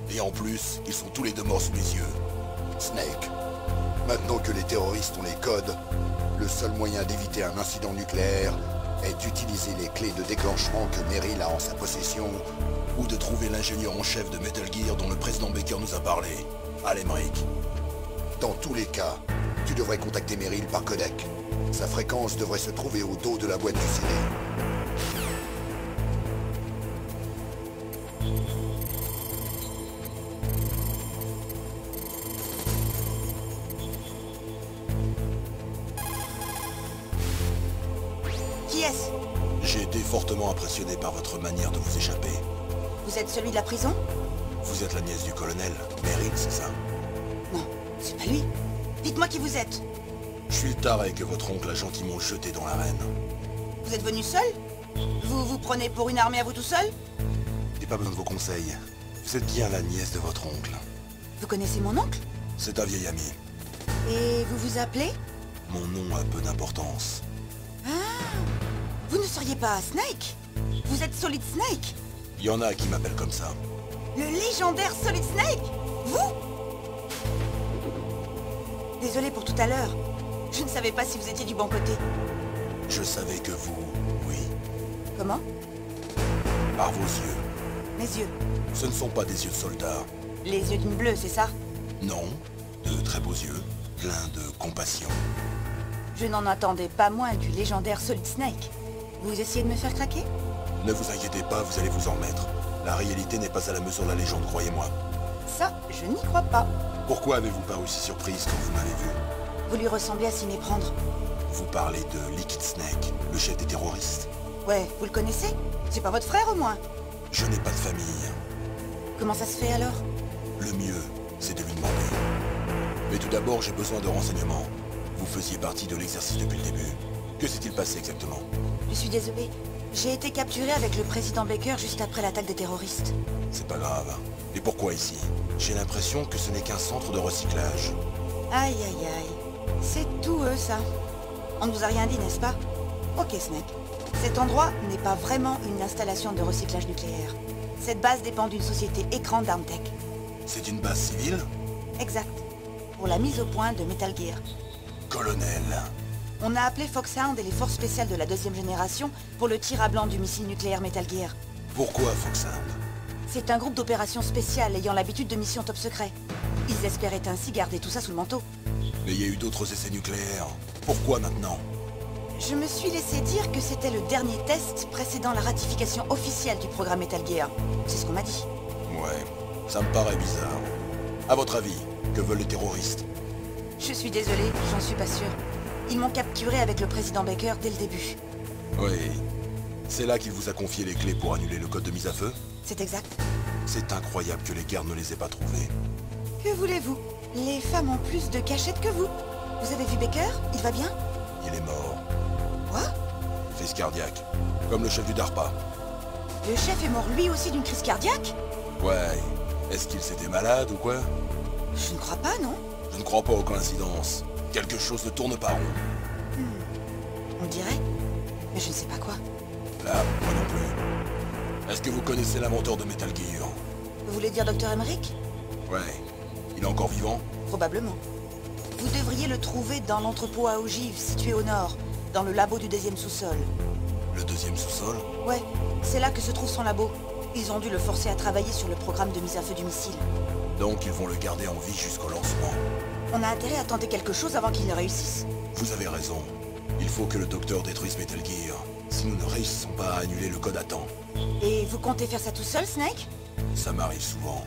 Et en plus, ils sont tous les deux morts sous mes yeux. Snake, maintenant que les terroristes ont les codes, le seul moyen d'éviter un incident nucléaire est d'utiliser les clés de déclenchement que Merrill a en sa possession, ou de trouver l'ingénieur en chef de Metal Gear dont le président Baker nous a parlé, Al Emmerich. Dans tous les cas, tu devrais contacter Merrill par codec. Sa fréquence devrait se trouver au dos de la boîte du C D. Qui est-ce? J'ai été fortement impressionné par votre manière de vous échapper. Vous êtes celui de la prison? Vous êtes la nièce du colonel, Merrill, c'est ça? Non, c'est pas lui. Dites-moi qui vous êtes. Je suis le taré que votre oncle a gentiment jeté dans l'arène. Vous êtes venu seul? Vous vous prenez pour une armée à vous tout seul? J'ai pas besoin de vos conseils. Vous êtes bien la nièce de votre oncle. Vous connaissez mon oncle? C'est un vieil ami. Et vous vous appelez? Mon nom a peu d'importance. Ah! Vous ne seriez pas Snake? Vous êtes Solid Snake? Il y en a qui m'appellent comme ça. Le légendaire Solid Snake? Vous? Désolé pour tout à l'heure. Je ne savais pas si vous étiez du bon côté. Je savais que vous... oui. Comment? Par vos yeux. Mes yeux? Ce ne sont pas des yeux de soldats. Les yeux d'une bleue, c'est ça? Non. De très beaux yeux, pleins de compassion. Je n'en attendais pas moins du légendaire Solid Snake. Vous essayez de me faire craquer? Ne vous inquiétez pas, vous allez vous en remettre. La réalité n'est pas à la mesure de la légende, croyez-moi. Ça, je n'y crois pas. Pourquoi avez-vous paru si surprise quand vous m'avez vu? Vous lui ressemblez à s'y méprendre. Vous parlez de Liquid Snake, le chef des terroristes. Ouais, vous le connaissez? C'est pas votre frère au moins? Je n'ai pas de famille. Comment ça se fait alors? Le mieux, c'est de lui demander. Mais tout d'abord, j'ai besoin de renseignements. Vous faisiez partie de l'exercice depuis le début. Que s'est-il passé exactement? Je suis désolé. J'ai été capturé avec le président Baker juste après l'attaque des terroristes. C'est pas grave. Et pourquoi ici? J'ai l'impression que ce n'est qu'un centre de recyclage. Aïe aïe aïe. C'est tout eux ça. On ne vous a rien dit, n'est-ce pas? Ok Snake. Cet endroit n'est pas vraiment une installation de recyclage nucléaire. Cette base dépend d'une société écran d'Armtech. C'est une base civile? Exact. Pour la mise au point de Metal Gear. Colonel. On a appelé Foxhound et les forces spéciales de la deuxième génération pour le tir à blanc du missile nucléaire Metal Gear. Pourquoi Foxhound? C'est un groupe d'opérations spéciales ayant l'habitude de missions top secret. Ils espéraient ainsi garder tout ça sous le manteau. Mais il y a eu d'autres essais nucléaires. Pourquoi maintenant? Je me suis laissé dire que c'était le dernier test précédant la ratification officielle du programme Metal Gear. C'est ce qu'on m'a dit. Ouais, ça me paraît bizarre. À votre avis, que veulent les terroristes? Je suis désolé, j'en suis pas sûr. Ils m'ont capturé avec le président Baker dès le début. Oui. C'est là qu'il vous a confié les clés pour annuler le code de mise à feu? C'est exact. C'est incroyable que les gardes ne les aient pas trouvés. Que voulez-vous? Les femmes ont plus de cachette que vous. Vous avez vu Baker? Il va bien? Il est mort. Quoi? Crise cardiaque. Comme le chef du DARPA. Le chef est mort lui aussi d'une crise cardiaque? Ouais. Est-ce qu'il s'était malade ou quoi? Je ne crois pas, non? Je ne crois pas aux coïncidences. Quelque chose ne tourne pas rond. Hmm. On dirait. Mais je ne sais pas quoi. Là, moi non plus. Est-ce que vous connaissez l'inventeur de Metal Gear? Vous voulez dire docteur Emmerich? Ouais. Il est encore vivant? Probablement. Vous devriez le trouver dans l'entrepôt à ogives situé au nord, dans le labo du deuxième sous-sol. Le deuxième sous-sol? Ouais, c'est là que se trouve son labo. Ils ont dû le forcer à travailler sur le programme de mise à feu du missile. Donc ils vont le garder en vie jusqu'au lancement. On a intérêt à tenter quelque chose avant qu'il ne réussisse. Vous avez raison. Il faut que le docteur détruise Metal Gear. Si nous ne réussissons pas à annuler le code à temps. Et vous comptez faire ça tout seul, Snake? Ça m'arrive souvent.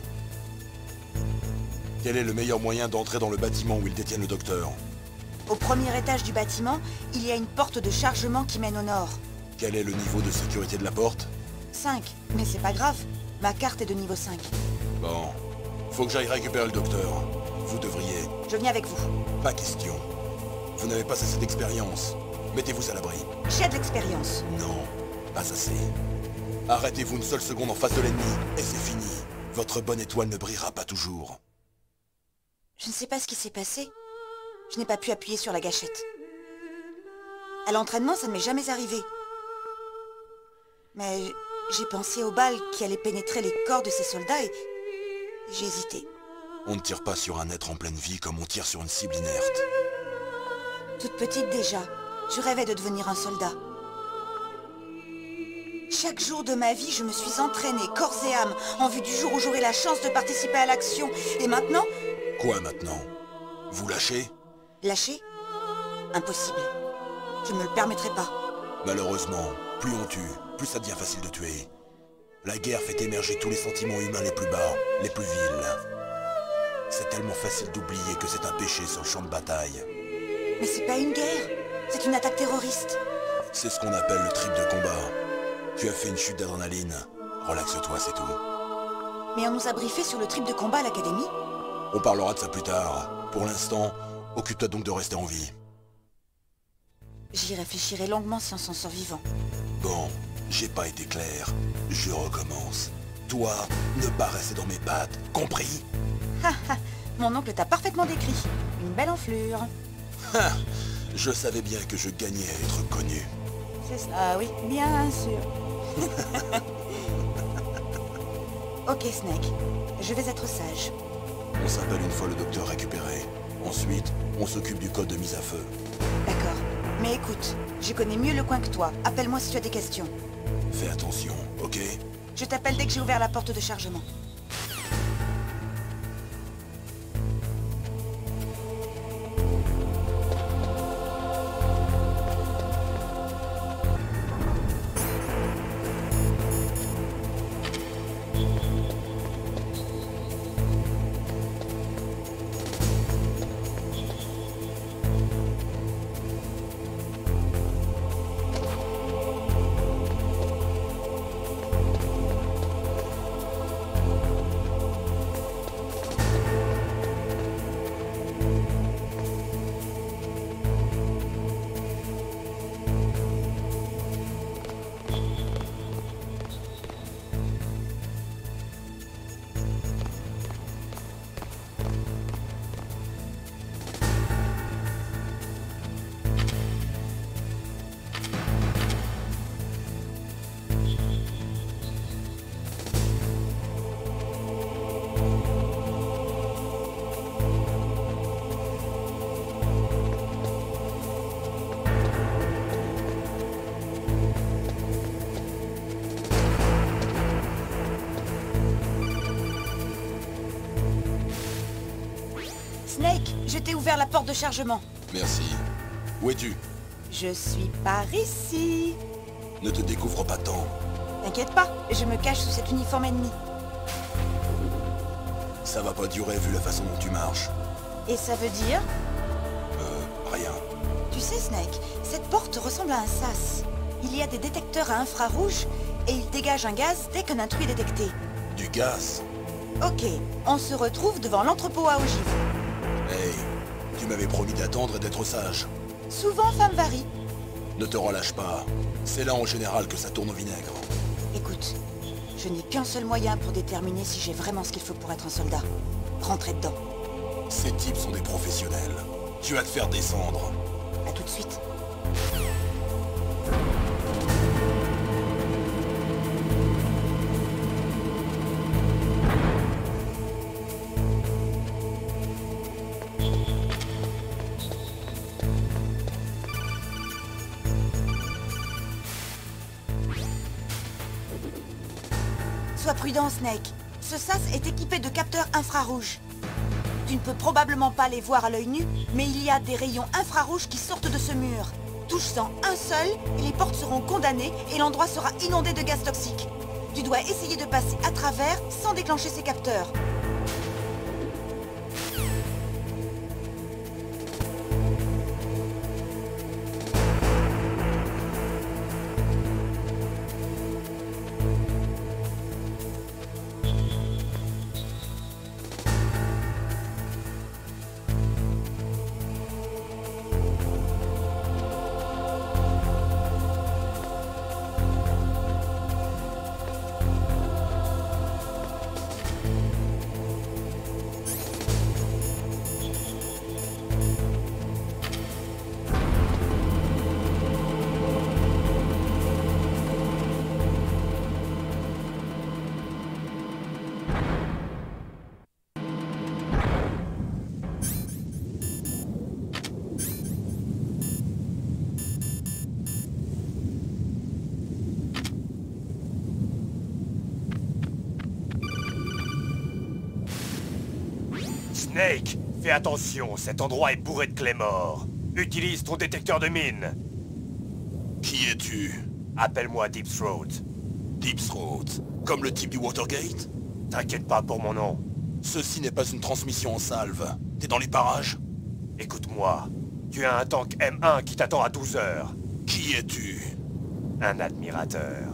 Quel est le meilleur moyen d'entrer dans le bâtiment où ils détiennent le docteur? Au premier étage du bâtiment, il y a une porte de chargement qui mène au nord. Quel est le niveau de sécurité de la porte? cinq, mais c'est pas grave. Ma carte est de niveau cinq. Bon. Faut que j'aille récupérer le docteur. Vous devriez... Je viens avec vous. Pas question. Vous n'avez pas assez d'expérience. Mettez-vous à l'abri. J'ai de l'expérience. Non, pas assez. Arrêtez-vous une seule seconde en face de l'ennemi, et c'est fini. Votre bonne étoile ne brillera pas toujours. Je ne sais pas ce qui s'est passé. Je n'ai pas pu appuyer sur la gâchette. À l'entraînement, ça ne m'est jamais arrivé. Mais j'ai pensé aux balles qui allaient pénétrer les corps de ces soldats et... J'ai hésité. On ne tire pas sur un être en pleine vie comme on tire sur une cible inerte. Toute petite déjà, je rêvais de devenir un soldat. Chaque jour de ma vie, je me suis entraînée corps et âme en vue du jour où j'aurai la chance de participer à l'action. Et maintenant... Quoi maintenant? Vous lâchez? Lâcher? Impossible. Je ne me le permettrai pas. Malheureusement, plus on tue, plus ça devient facile de tuer. La guerre fait émerger tous les sentiments humains les plus bas, les plus vils. C'est tellement facile d'oublier que c'est un péché sur le champ de bataille. Mais c'est pas une guerre, c'est une attaque terroriste. C'est ce qu'on appelle le trip de combat. Tu as fait une chute d'adrénaline. Relaxe-toi, c'est tout. Mais on nous a briefé sur le trip de combat à l'académie. On parlera de ça plus tard. Pour l'instant, occupe-toi donc de rester en vie. J'y réfléchirai longuement si on s'en sort vivant. Bon, j'ai pas été clair. Je recommence. Toi, ne pas rester dans mes pattes, compris? Haha, mon oncle t'a parfaitement décrit. Une belle enflure. Ha! Je savais bien que je gagnais à être connu. C'est ça, oui, bien sûr. Ok, Snake. Je vais être sage. On s'appelle une fois le docteur récupéré. Ensuite, on s'occupe du code de mise à feu. D'accord. Mais écoute, je connais mieux le coin que toi. Appelle-moi si tu as des questions. Fais attention, ok? Je t'appelle dès que j'ai ouvert la porte de chargement. Snake, je t'ai ouvert la porte de chargement. Merci. Où es-tu? Je suis par ici. Ne te découvre pas tant. T'inquiète pas, je me cache sous cet uniforme ennemi. Ça va pas durer vu la façon dont tu marches. Et ça veut dire? Euh, rien. Tu sais, Snake, cette porte ressemble à un sas. Il y a des détecteurs à infrarouge et il dégage un gaz dès qu'un intrus est détecté. Du gaz? Ok, on se retrouve devant l'entrepôt à ogives. Hey, tu m'avais promis d'attendre et d'être sage. Souvent, femme varie. Ne te relâche pas. C'est là en général que ça tourne au vinaigre. Écoute, je n'ai qu'un seul moyen pour déterminer si j'ai vraiment ce qu'il faut pour être un soldat. Rentrer dedans. Ces types sont des professionnels. Tu vas te faire descendre. À tout de suite. Sois prudent, Snake. Ce sas est équipé de capteurs infrarouges. Tu ne peux probablement pas les voir à l'œil nu, mais il y a des rayons infrarouges qui sortent de ce mur. Touche-en un seul, et les portes seront condamnées et l'endroit sera inondé de gaz toxique. Tu dois essayer de passer à travers sans déclencher ces capteurs. Snake, fais attention, cet endroit est bourré de Claymore. Utilise ton détecteur de mine. Qui es-tu? Appelle-moi Deep Throat. Deep Throat? Comme le type du Watergate? T'inquiète pas pour mon nom. Ceci n'est pas une transmission en salve. T'es dans les parages? Écoute-moi, tu as un tank M un qui t'attend à douze heures. Qui es-tu? Un admirateur.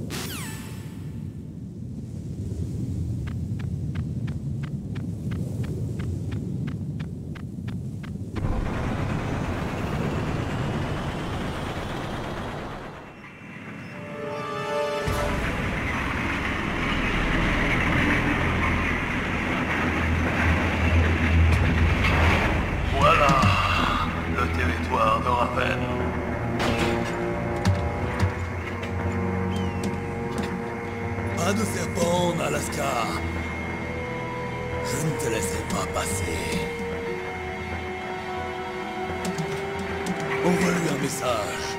Pas de serpent en Alaska. Je ne te laisserai pas passer. Envoie-lui un message.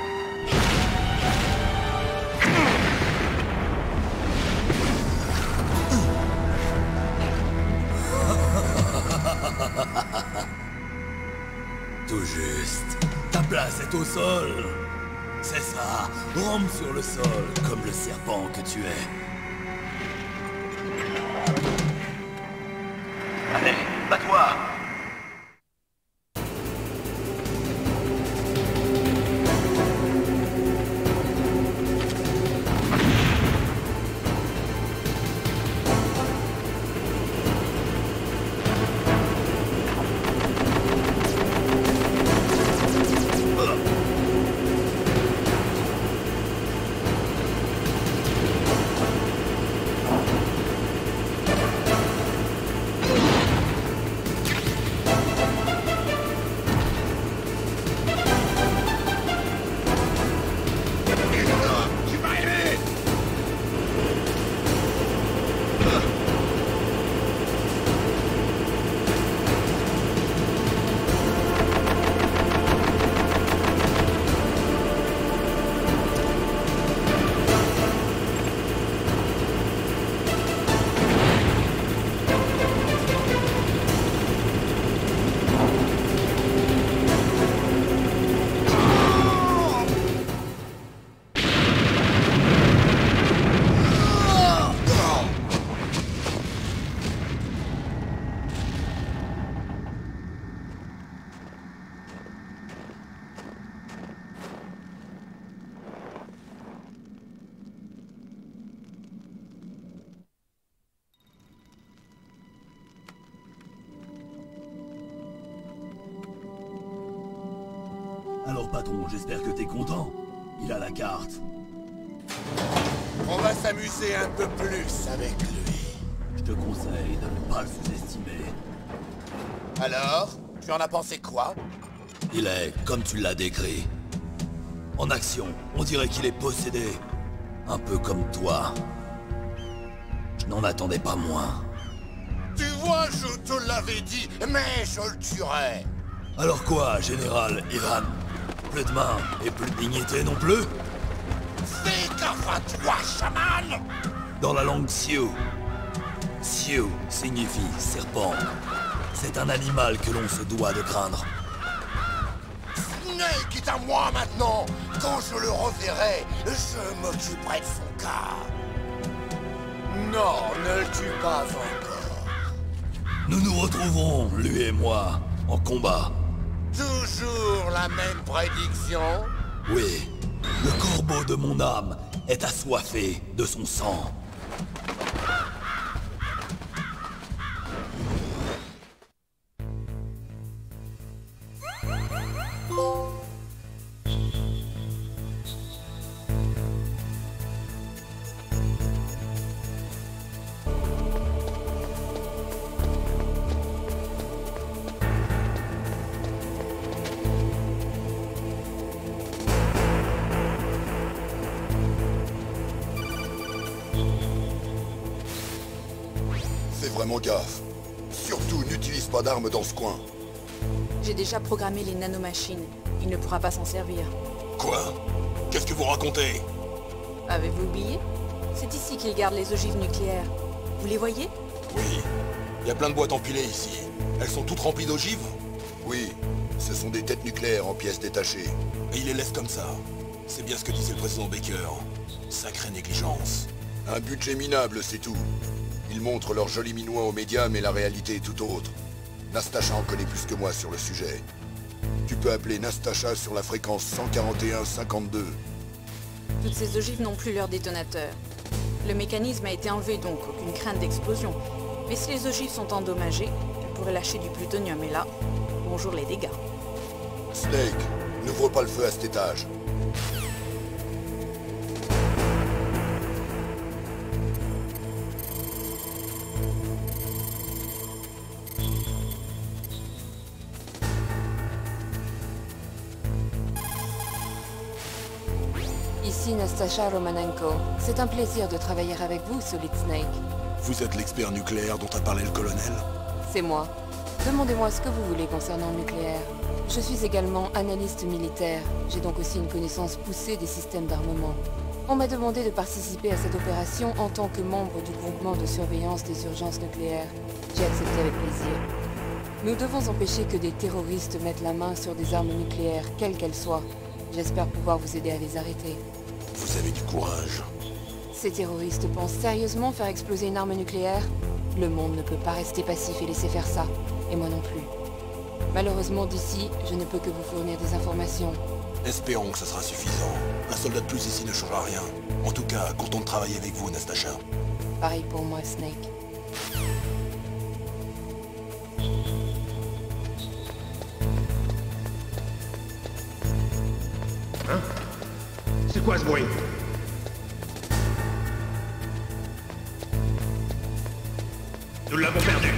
Tout juste. Ta place est au sol. C'est ça. Rampe sur le sol, comme le serpent que tu es. Allez, bats-toi! Alors patron, j'espère que t'es content. Il a la carte. On va s'amuser un peu plus avec lui. Je te conseille de ne pas le sous-estimer. Alors, tu en as pensé quoi? Il est comme tu l'as décrit. En action, on dirait qu'il est possédé. Un peu comme toi. Je n'en attendais pas moins. Tu vois, je te l'avais dit, mais je le tuerai. Alors quoi, général Ivan? Plus de main et plus de dignité non plus? Fais gaffe à toi, chaman! Dans la langue Sioux. Sioux signifie serpent. C'est un animal que l'on se doit de craindre. Snake est à moi maintenant! Quand je le reverrai, je m'occuperai de son cas. Non, ne le tue pas encore. Nous nous retrouverons, lui et moi, en combat. Toujours la même prédiction? Oui, le corbeau de mon âme est assoiffé de son sang. Fais vraiment gaffe. Surtout, n'utilise pas d'armes dans ce coin. J'ai déjà programmé les nanomachines. Il ne pourra pas s'en servir. Quoi? Qu'est-ce que vous racontez? Avez-vous oublié? C'est ici qu'il garde les ogives nucléaires. Vous les voyez? Oui. Y a plein de boîtes empilées ici. Elles sont toutes remplies d'ogives? Oui, ce sont des têtes nucléaires en pièces détachées. Et il les laisse comme ça. C'est bien ce que disait le président Baker. Sacrée négligence. Un budget minable, c'est tout. Ils montrent leur joli minois aux médias, mais la réalité est tout autre. Nastacha en connaît plus que moi sur le sujet. Tu peux appeler Nastacha sur la fréquence cent quarante et un cinquante-deux. Toutes ces ogives n'ont plus leur détonateur. Le mécanisme a été enlevé, donc aucune crainte d'explosion. Mais si les ogives sont endommagées, elles pourraient lâcher du plutonium, et là, bonjour les dégâts. Snake, n'ouvre pas le feu à cet étage. Ici Nastacha Romanenko. C'est un plaisir de travailler avec vous, Solid Snake. Vous êtes l'expert nucléaire dont a parlé le colonel? C'est moi. Demandez-moi ce que vous voulez concernant le nucléaire. Je suis également analyste militaire. J'ai donc aussi une connaissance poussée des systèmes d'armement. On m'a demandé de participer à cette opération en tant que membre du groupement de surveillance des urgences nucléaires. J'ai accepté avec plaisir. Nous devons empêcher que des terroristes mettent la main sur des armes nucléaires, quelles qu'elles soient. J'espère pouvoir vous aider à les arrêter. Vous avez du courage. Ces terroristes pensent sérieusement faire exploser une arme nucléaire? Le monde ne peut pas rester passif et laisser faire ça. Et moi non plus. Malheureusement, d'ici, je ne peux que vous fournir des informations. Espérons que ça sera suffisant. Un soldat de plus ici ne changera rien. En tout cas, content de travailler avec vous, Nastacha. Pareil pour moi, Snake. Hein? C'est quoi ce bruit? Nous l'avons perdu.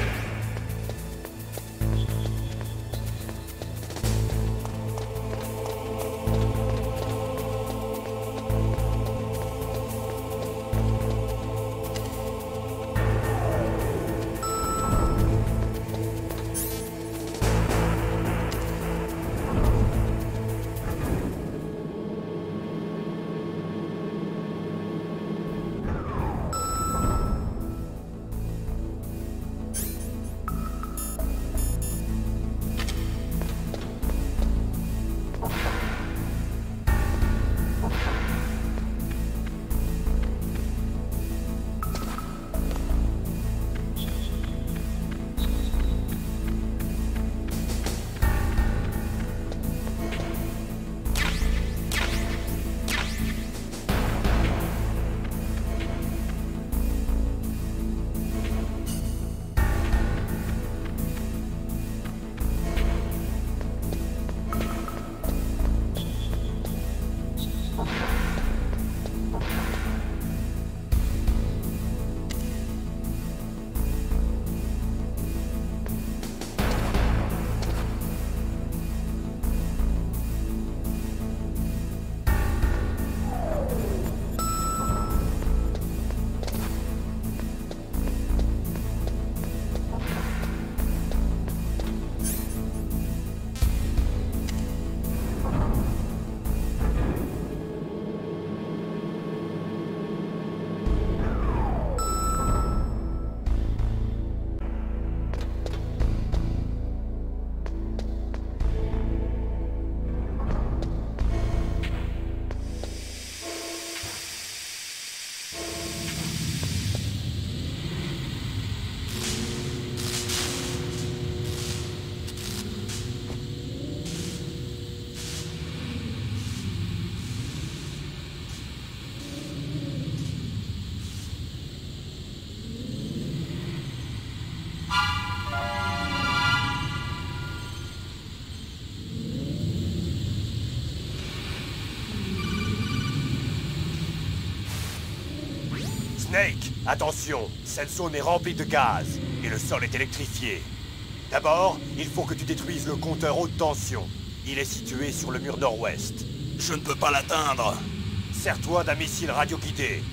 Snake, attention, cette zone est remplie de gaz, et le sol est électrifié. D'abord, il faut que tu détruises le compteur haute tension. Il est situé sur le mur nord-ouest. Je ne peux pas l'atteindre. Sers-toi d'un missile radio-guidé.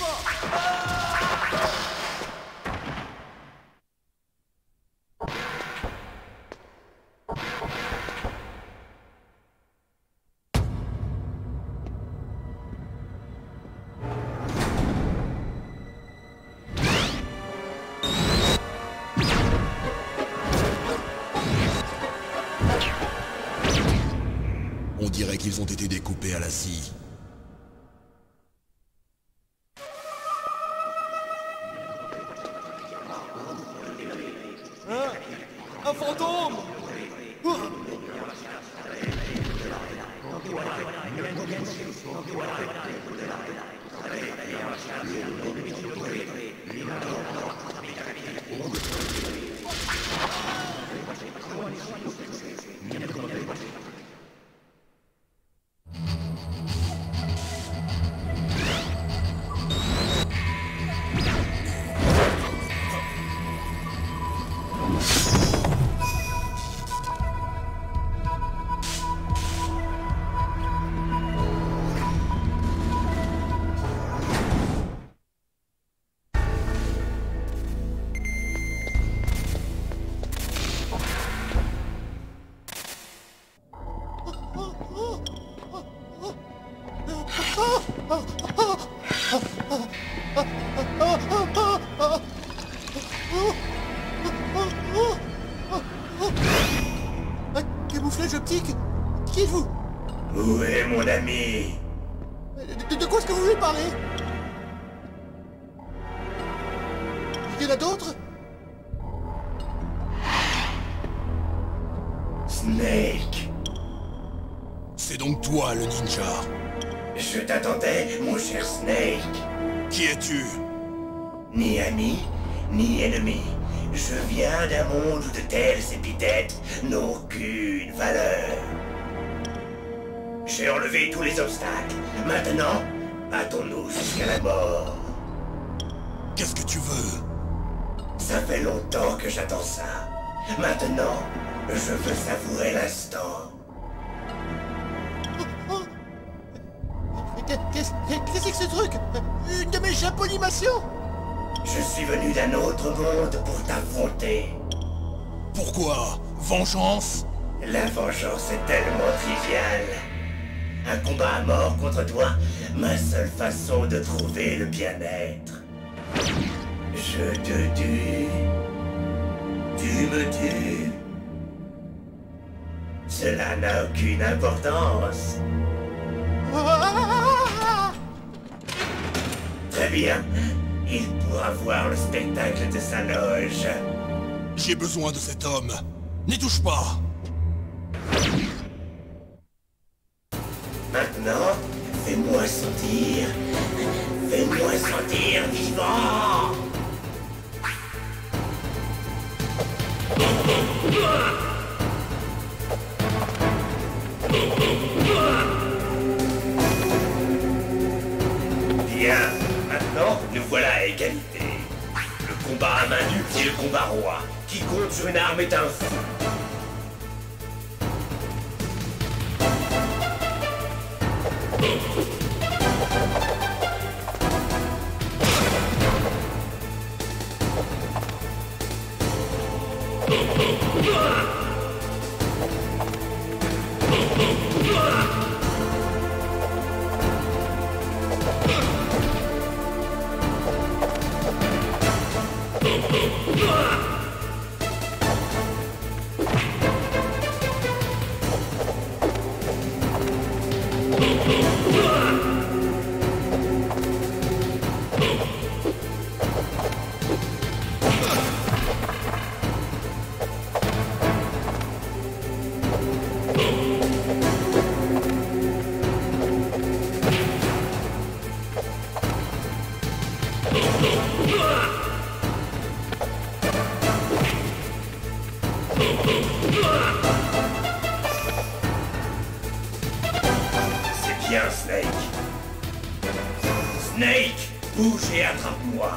On dirait qu'ils ont été découpés à la scie. Hein? Un fantôme! Oh! Un camouflage optique? Qui êtes-vous? Où est mon ami? De, de quoi est-ce que vous voulez parler? Il y en a d'autres? Snake. C'est donc toi, le ninja. Je t'attendais, mon cher Snake. Qui es-tu? Ni ami, ni ennemi. Je viens d'un monde où de telles épithètes n'ont aucune valeur. J'ai enlevé tous les obstacles. Maintenant, battons-nous jusqu'à la mort. Qu'est-ce que tu veux? Ça fait longtemps que j'attends ça. Maintenant, je veux savourer l'instant. Qu'est-ce que c'est que ce truc? Une de mes japonimations? Je suis venu d'un autre monde pour t'affronter. Pourquoi? Vengeance? La vengeance est tellement triviale. Un combat à mort contre toi, ma seule façon de trouver le bien-être. Je te tue. Tu me tues. Cela n'a aucune importance. Très bien. Il pourra voir le spectacle de sa loge. J'ai besoin de cet homme. N'y touche pas. Maintenant, fais-moi sentir. Fais-moi sentir vivant. Bien, maintenant, nous voilà à égalité. Le combat à main nue et le combat roi. Qui compte sur une arme est un fou. C'est bien, Snake. Snake, bouge et attrape-moi.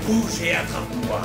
Bouge et attrape-moi.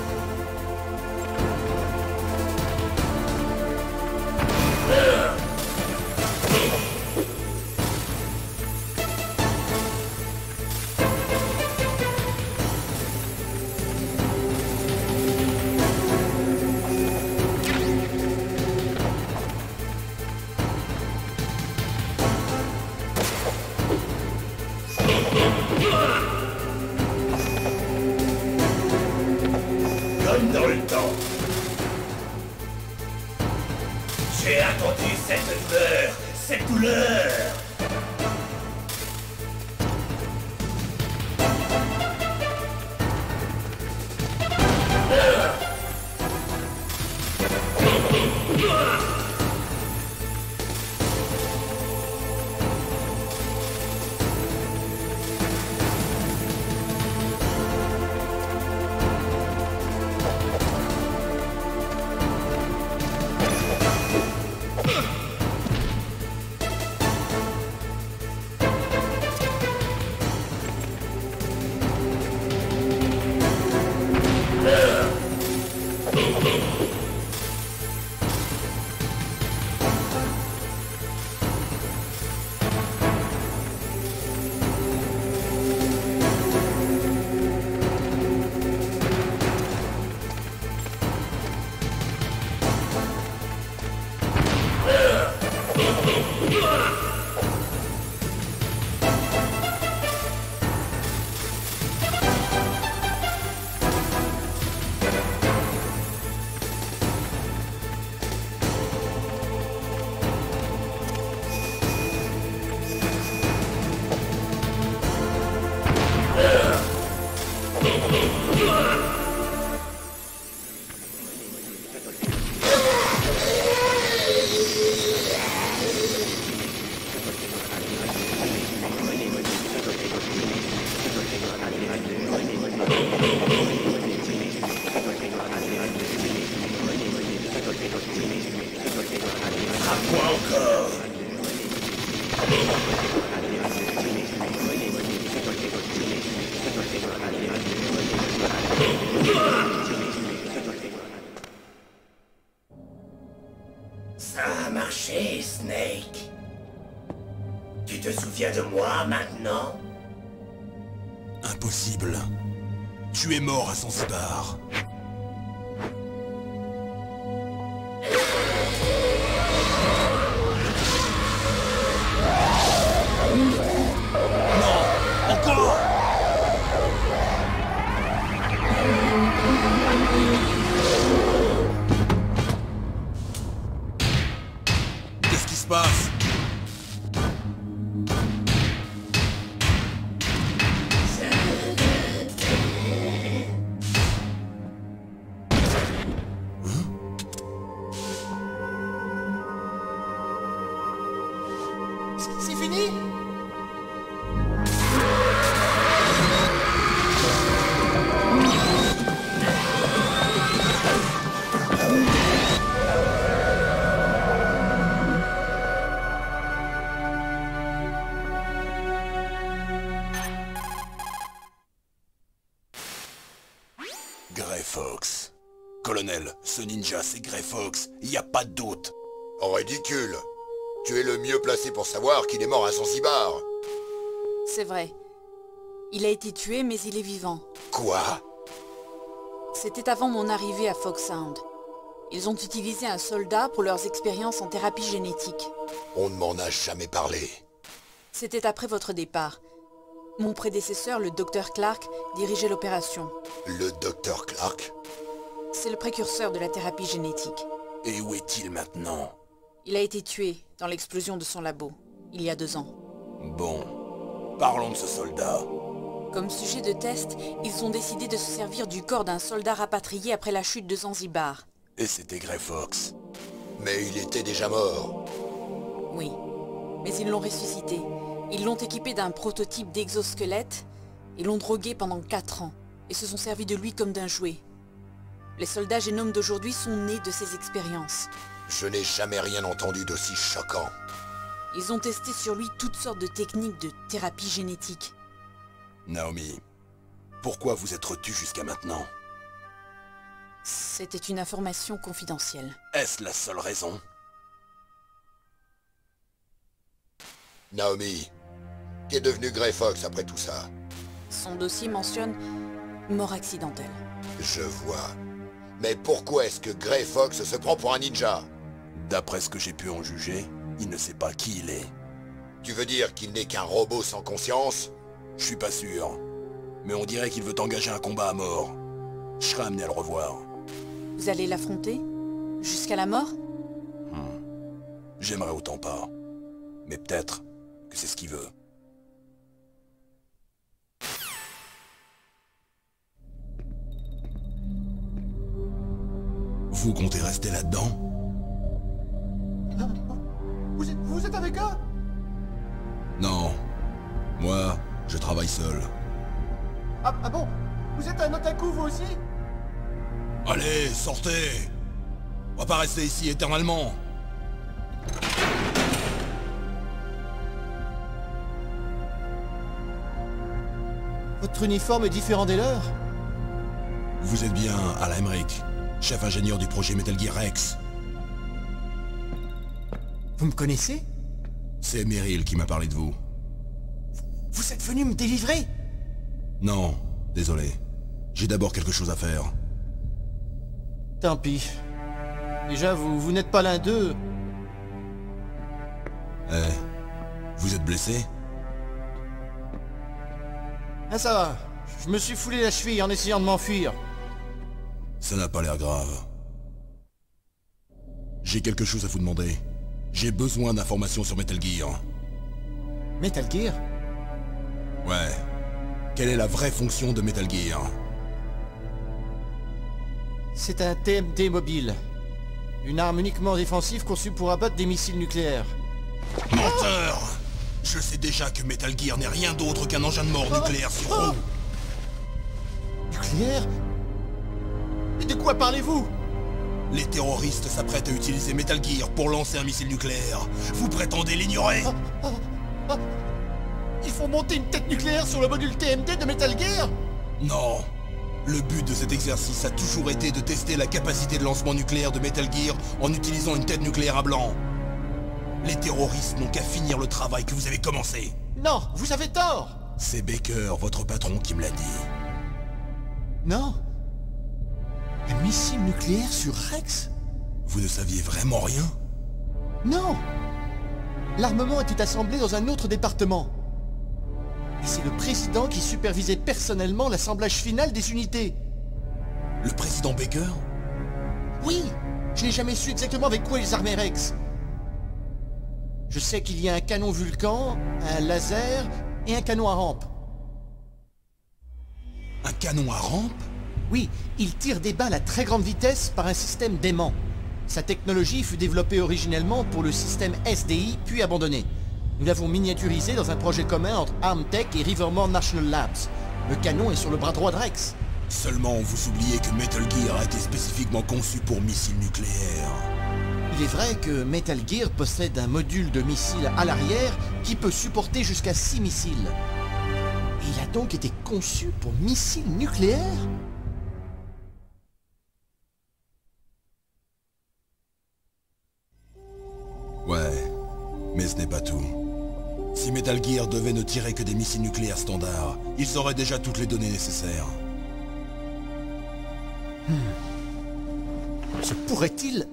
Comme dans le temps. J'ai attendu cette peur, cette douleur. Frappe-moi encore. Ça a marché, Snake. Tu te souviens de moi maintenant? Impossible. Tu es mort à Zanzibar. Non, encore! Qu'est-ce qui se passe? C'est fini? Grey Fox. Colonel, ce ninja, c'est Grey Fox. Il n'y a pas de doute. Oh, ridicule. Tu es le mieux placé pour savoir qu'il est mort à Zanzibar. C'est vrai. Il a été tué, mais il est vivant. Quoi? C'était avant mon arrivée à Foxhound. Ils ont utilisé un soldat pour leurs expériences en thérapie génétique. On ne m'en a jamais parlé. C'était après votre départ. Mon prédécesseur, le docteur Clark, dirigeait l'opération. Le docteur Clark? C'est le précurseur de la thérapie génétique. Et où est-il maintenant? Il a été tué dans l'explosion de son labo, il y a deux ans. Bon, parlons de ce soldat. Comme sujet de test, ils ont décidé de se servir du corps d'un soldat rapatrié après la chute de Zanzibar. Et c'était Grey Fox. Mais il était déjà mort. Oui, mais ils l'ont ressuscité. Ils l'ont équipé d'un prototype d'exosquelette et l'ont drogué pendant quatre ans, et se sont servis de lui comme d'un jouet. Les soldats génomes d'aujourd'hui sont nés de ces expériences. Je n'ai jamais rien entendu d'aussi choquant. Ils ont testé sur lui toutes sortes de techniques de thérapie génétique. Naomi, Pourquoi vous êtes retenus jusqu'à maintenant? C'était une information confidentielle. Est-ce la seule raison? Naomi, qu'est devenu Grey Fox après tout ça? Son dossier mentionne mort accidentelle. Je vois. Mais pourquoi est-ce que Grey Fox se prend pour un ninja? D'après ce que j'ai pu en juger, il ne sait pas qui il est. Tu veux dire qu'il n'est qu'un robot sans conscience? Je suis pas sûr. Mais on dirait qu'il veut engager un combat à mort. Je serai amené à le revoir. Vous allez l'affronter? Jusqu'à la mort? hmm. J'aimerais autant pas. Mais peut-être que c'est ce qu'il veut. Vous comptez rester là-dedans? Vous êtes, vous êtes avec eux? Non. Moi, je travaille seul. Ah, ah bon? Vous êtes un otaku, vous aussi? Allez, sortez! On va pas rester ici éternellement. Votre uniforme est différent des leurs? Vous êtes bien Al Emmerich, chef ingénieur du projet Metal Gear Rex. Vous me connaissez? C'est Meryl qui m'a parlé de vous. Vous êtes venu me délivrer? Non, désolé. J'ai d'abord quelque chose à faire. Tant pis. Déjà, vous, vous n'êtes pas l'un d'eux. Eh, vous êtes blessé? Ah ça va. Je me suis foulé la cheville en essayant de m'enfuir. Ça n'a pas l'air grave. J'ai quelque chose à vous demander. J'ai besoin d'informations sur Metal Gear. Metal Gear? Ouais. Quelle est la vraie fonction de Metal Gear? C'est un T M D mobile. Une arme uniquement défensive conçue pour abattre des missiles nucléaires. Menteur! Je sais déjà que Metal Gear n'est rien d'autre qu'un engin de mort oh nucléaire sur oh roue. Nucléaire? Et de quoi parlez-vous? Les terroristes s'apprêtent à utiliser Metal Gear pour lancer un missile nucléaire. Vous prétendez l'ignorer? oh, oh, oh. Ils font monter une tête nucléaire sur le module T M D de Metal Gear? Non. Le but de cet exercice a toujours été de tester la capacité de lancement nucléaire de Metal Gear en utilisant une tête nucléaire à blanc. Les terroristes n'ont qu'à finir le travail que vous avez commencé. Non, vous avez tort. C'est Baker, votre patron, qui me l'a dit. Non. Un missile nucléaire sur Rex? Vous ne saviez vraiment rien? Non. L'armement était assemblé dans un autre département. Et c'est le président qui supervisait personnellement l'assemblage final des unités. Le président Baker? Oui. Je n'ai jamais su exactement avec quoi ils armaient Rex. Je sais qu'il y a un canon Vulcan, un laser et un canon à rampe. Un canon à rampe? Oui, il tire des balles à très grande vitesse par un système d'aimant. Sa technologie fut développée originellement pour le système S D I, puis abandonnée. Nous l'avons miniaturisé dans un projet commun entre Armtech et Rivermore National Labs. Le canon est sur le bras droit de Rex. Seulement, vous oubliez que Metal Gear a été spécifiquement conçu pour missiles nucléaires. Il est vrai que Metal Gear possède un module de missile à l'arrière qui peut supporter jusqu'à six missiles. Et il a donc été conçu pour missiles nucléaires? Ouais, mais ce n'est pas tout. Si Metal Gear devait ne tirer que des missiles nucléaires standards, ils auraient déjà toutes les données nécessaires. Hmm. Se pourrait-il...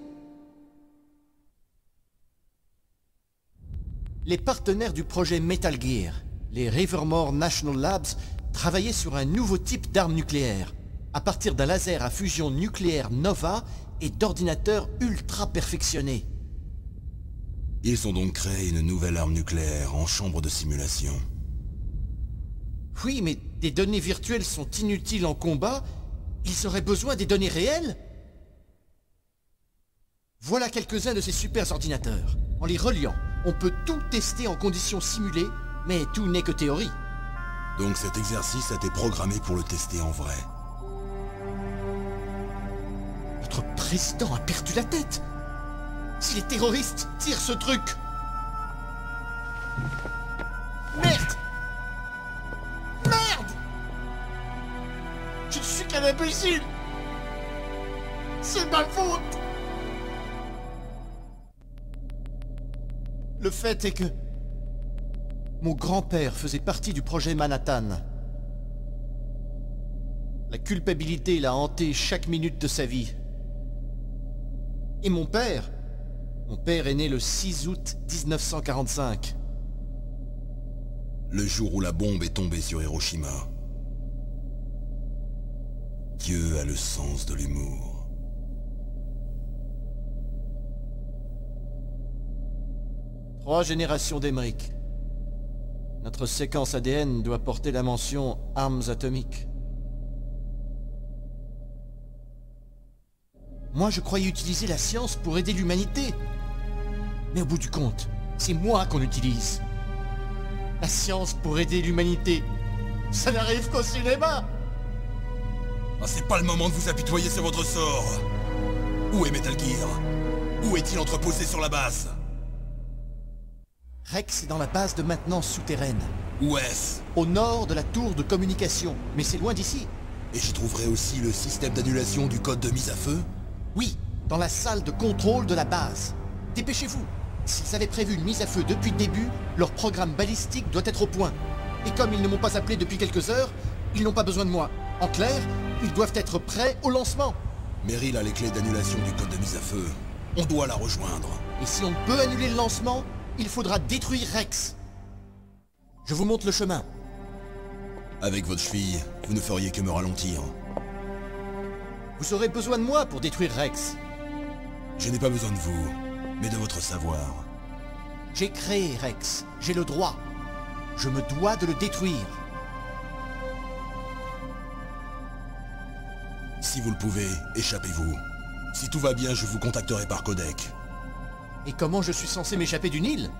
Les partenaires du projet Metal Gear, les Rivermore National Labs, travaillaient sur un nouveau type d'arme nucléaire, à partir d'un laser à fusion nucléaire Nova et d'ordinateurs ultra perfectionnés. Ils ont donc créé une nouvelle arme nucléaire en chambre de simulation. Oui, mais des données virtuelles sont inutiles en combat. Ils auraient besoin des données réelles? Voilà quelques-uns de ces super ordinateurs. En les reliant, on peut tout tester en conditions simulées, mais tout n'est que théorie. Donc cet exercice a été programmé pour le tester en vrai. Notre président a perdu la tête. Si les terroristes tirent ce truc... Merde! Merde! quel imbécile! C'est ma faute! Le fait est que... mon grand-père faisait partie du projet Manhattan. La culpabilité l'a hanté chaque minute de sa vie. Et mon père... Mon père est né le six août mille neuf cent quarante-cinq. Le jour où la bombe est tombée sur Hiroshima. Dieu a le sens de l'humour. Trois générations d'Emmerich. Notre séquence A D N doit porter la mention armes atomiques. Moi, je croyais utiliser la science pour aider l'humanité. Mais au bout du compte, c'est moi qu'on utilise. La science pour aider l'humanité, ça n'arrive qu'au cinéma. Ah, c'est pas le moment de vous apitoyer sur votre sort. Où est Metal Gear? Où est-il entreposé sur la base? Rex est dans la base de maintenance souterraine. Où est-ce? Au nord de la tour de communication, mais c'est loin d'ici. Et j'y trouverai aussi le système d'annulation du code de mise à feu? Oui, dans la salle de contrôle de la base. Dépêchez-vous. S'ils avaient prévu une mise à feu depuis le début, leur programme balistique doit être au point. Et comme ils ne m'ont pas appelé depuis quelques heures, ils n'ont pas besoin de moi. En clair, ils doivent être prêts au lancement. Meryl a les clés d'annulation du code de mise à feu. On doit la rejoindre. Et si on peut annuler le lancement, il faudra détruire Rex. Je vous montre le chemin. Avec votre cheville, vous ne feriez que me ralentir. Vous aurez besoin de moi pour détruire Rex. Je n'ai pas besoin de vous, mais de votre savoir. J'ai créé Rex. J'ai le droit. Je me dois de le détruire. Si vous le pouvez, échappez-vous. Si tout va bien, je vous contacterai par codec. Et comment je suis censé m'échapper d'une île?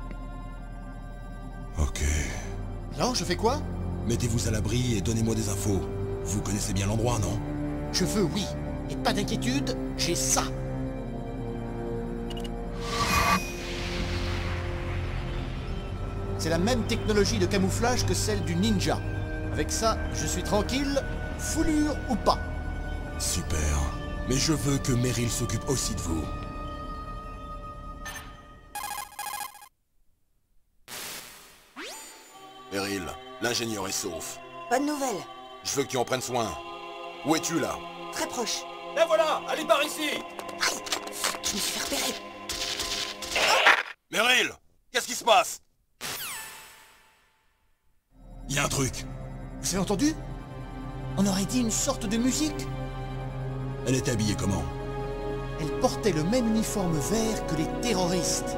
Ok. Alors, je fais quoi? Mettez-vous à l'abri et donnez-moi des infos. Vous connaissez bien l'endroit, non? Je veux, oui. Et pas d'inquiétude, j'ai ça. C'est la même technologie de camouflage que celle du ninja. Avec ça, je suis tranquille, foulure ou pas. Super. Mais je veux que Meryl s'occupe aussi de vous. Meryl, l'ingénieur est sauf. Bonne nouvelle. Je veux que tu en prennes soin. Où es-tu, là? Très proche. Et voilà, allez par ici. Aïe, je me suis fait repérer. Meryl, qu'est-ce qui se passe? Il y a un truc. Vous avez entendu? On aurait dit une sorte de musique. Elle était habillée comment? Elle portait le même uniforme vert que les terroristes.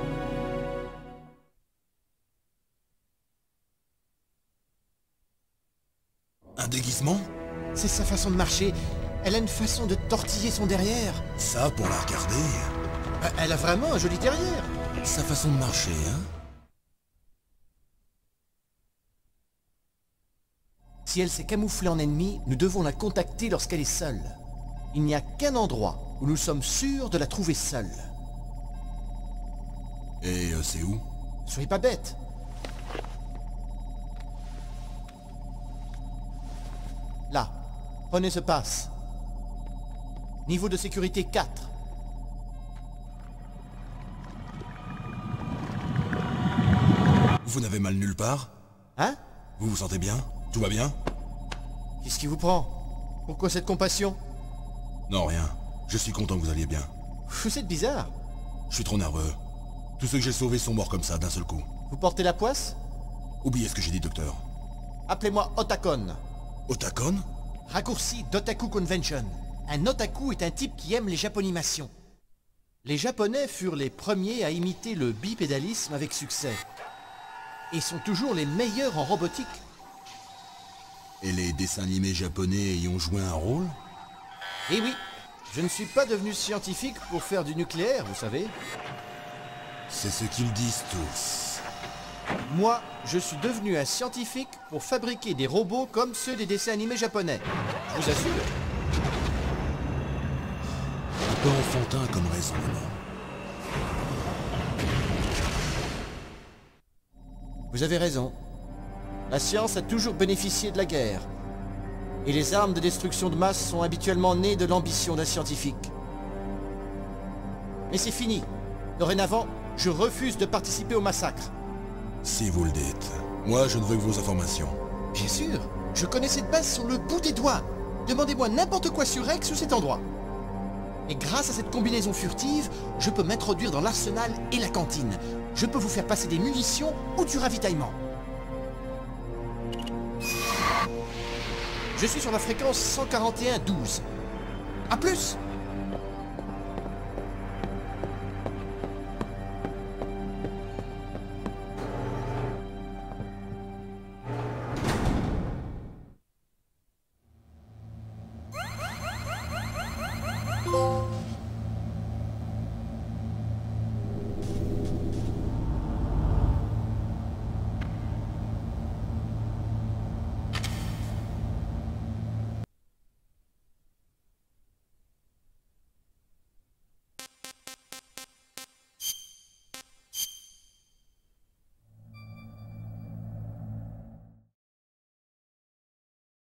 Un déguisement? C'est sa façon de marcher. Elle a une façon de tortiller son derrière. Ça, pour la regarder? Elle a vraiment un joli derrière. Sa façon de marcher, hein? Si elle s'est camouflée en ennemi, nous devons la contacter lorsqu'elle est seule. Il n'y a qu'un endroit où nous sommes sûrs de la trouver seule. Et euh, c'est où? Soyez pas bête. Là, prenez ce passe. Niveau de sécurité quatre. Vous n'avez mal nulle part? Hein? Vous vous sentez bien? Tout va bien? Qu'est-ce qui vous prend? Pourquoi cette compassion? Non, rien. Je suis content que vous alliez bien. Vous êtes bizarre. Je suis trop nerveux. Tous ceux que j'ai sauvés sont morts comme ça, d'un seul coup. Vous portez la poisse? Oubliez ce que j'ai dit, docteur. Appelez-moi Otakon. Otakon? Raccourci d'Otaku Convention. Un otaku est un type qui aime les japonimations. Les Japonais furent les premiers à imiter le bipédalisme avec succès. Et sont toujours les meilleurs en robotique. Et les dessins animés japonais y ont joué un rôle? Eh oui, je ne suis pas devenu scientifique pour faire du nucléaire, vous savez. C'est ce qu'ils disent tous. Moi, je suis devenu un scientifique pour fabriquer des robots comme ceux des dessins animés japonais. Je vous assure. Un peu enfantin comme raisonnement. Vous avez raison. La science a toujours bénéficié de la guerre. Et les armes de destruction de masse sont habituellement nées de l'ambition d'un scientifique. Mais c'est fini. Dorénavant, je refuse de participer au massacre. Si vous le dites. Moi, je ne veux que vos informations. Bien sûr, je connais cette base sur le bout des doigts. Demandez-moi n'importe quoi sur Rex ou cet endroit. Et grâce à cette combinaison furtive, je peux m'introduire dans l'arsenal et la cantine. Je peux vous faire passer des munitions ou du ravitaillement. Je suis sur la fréquence cent quarante et un douze. A plus!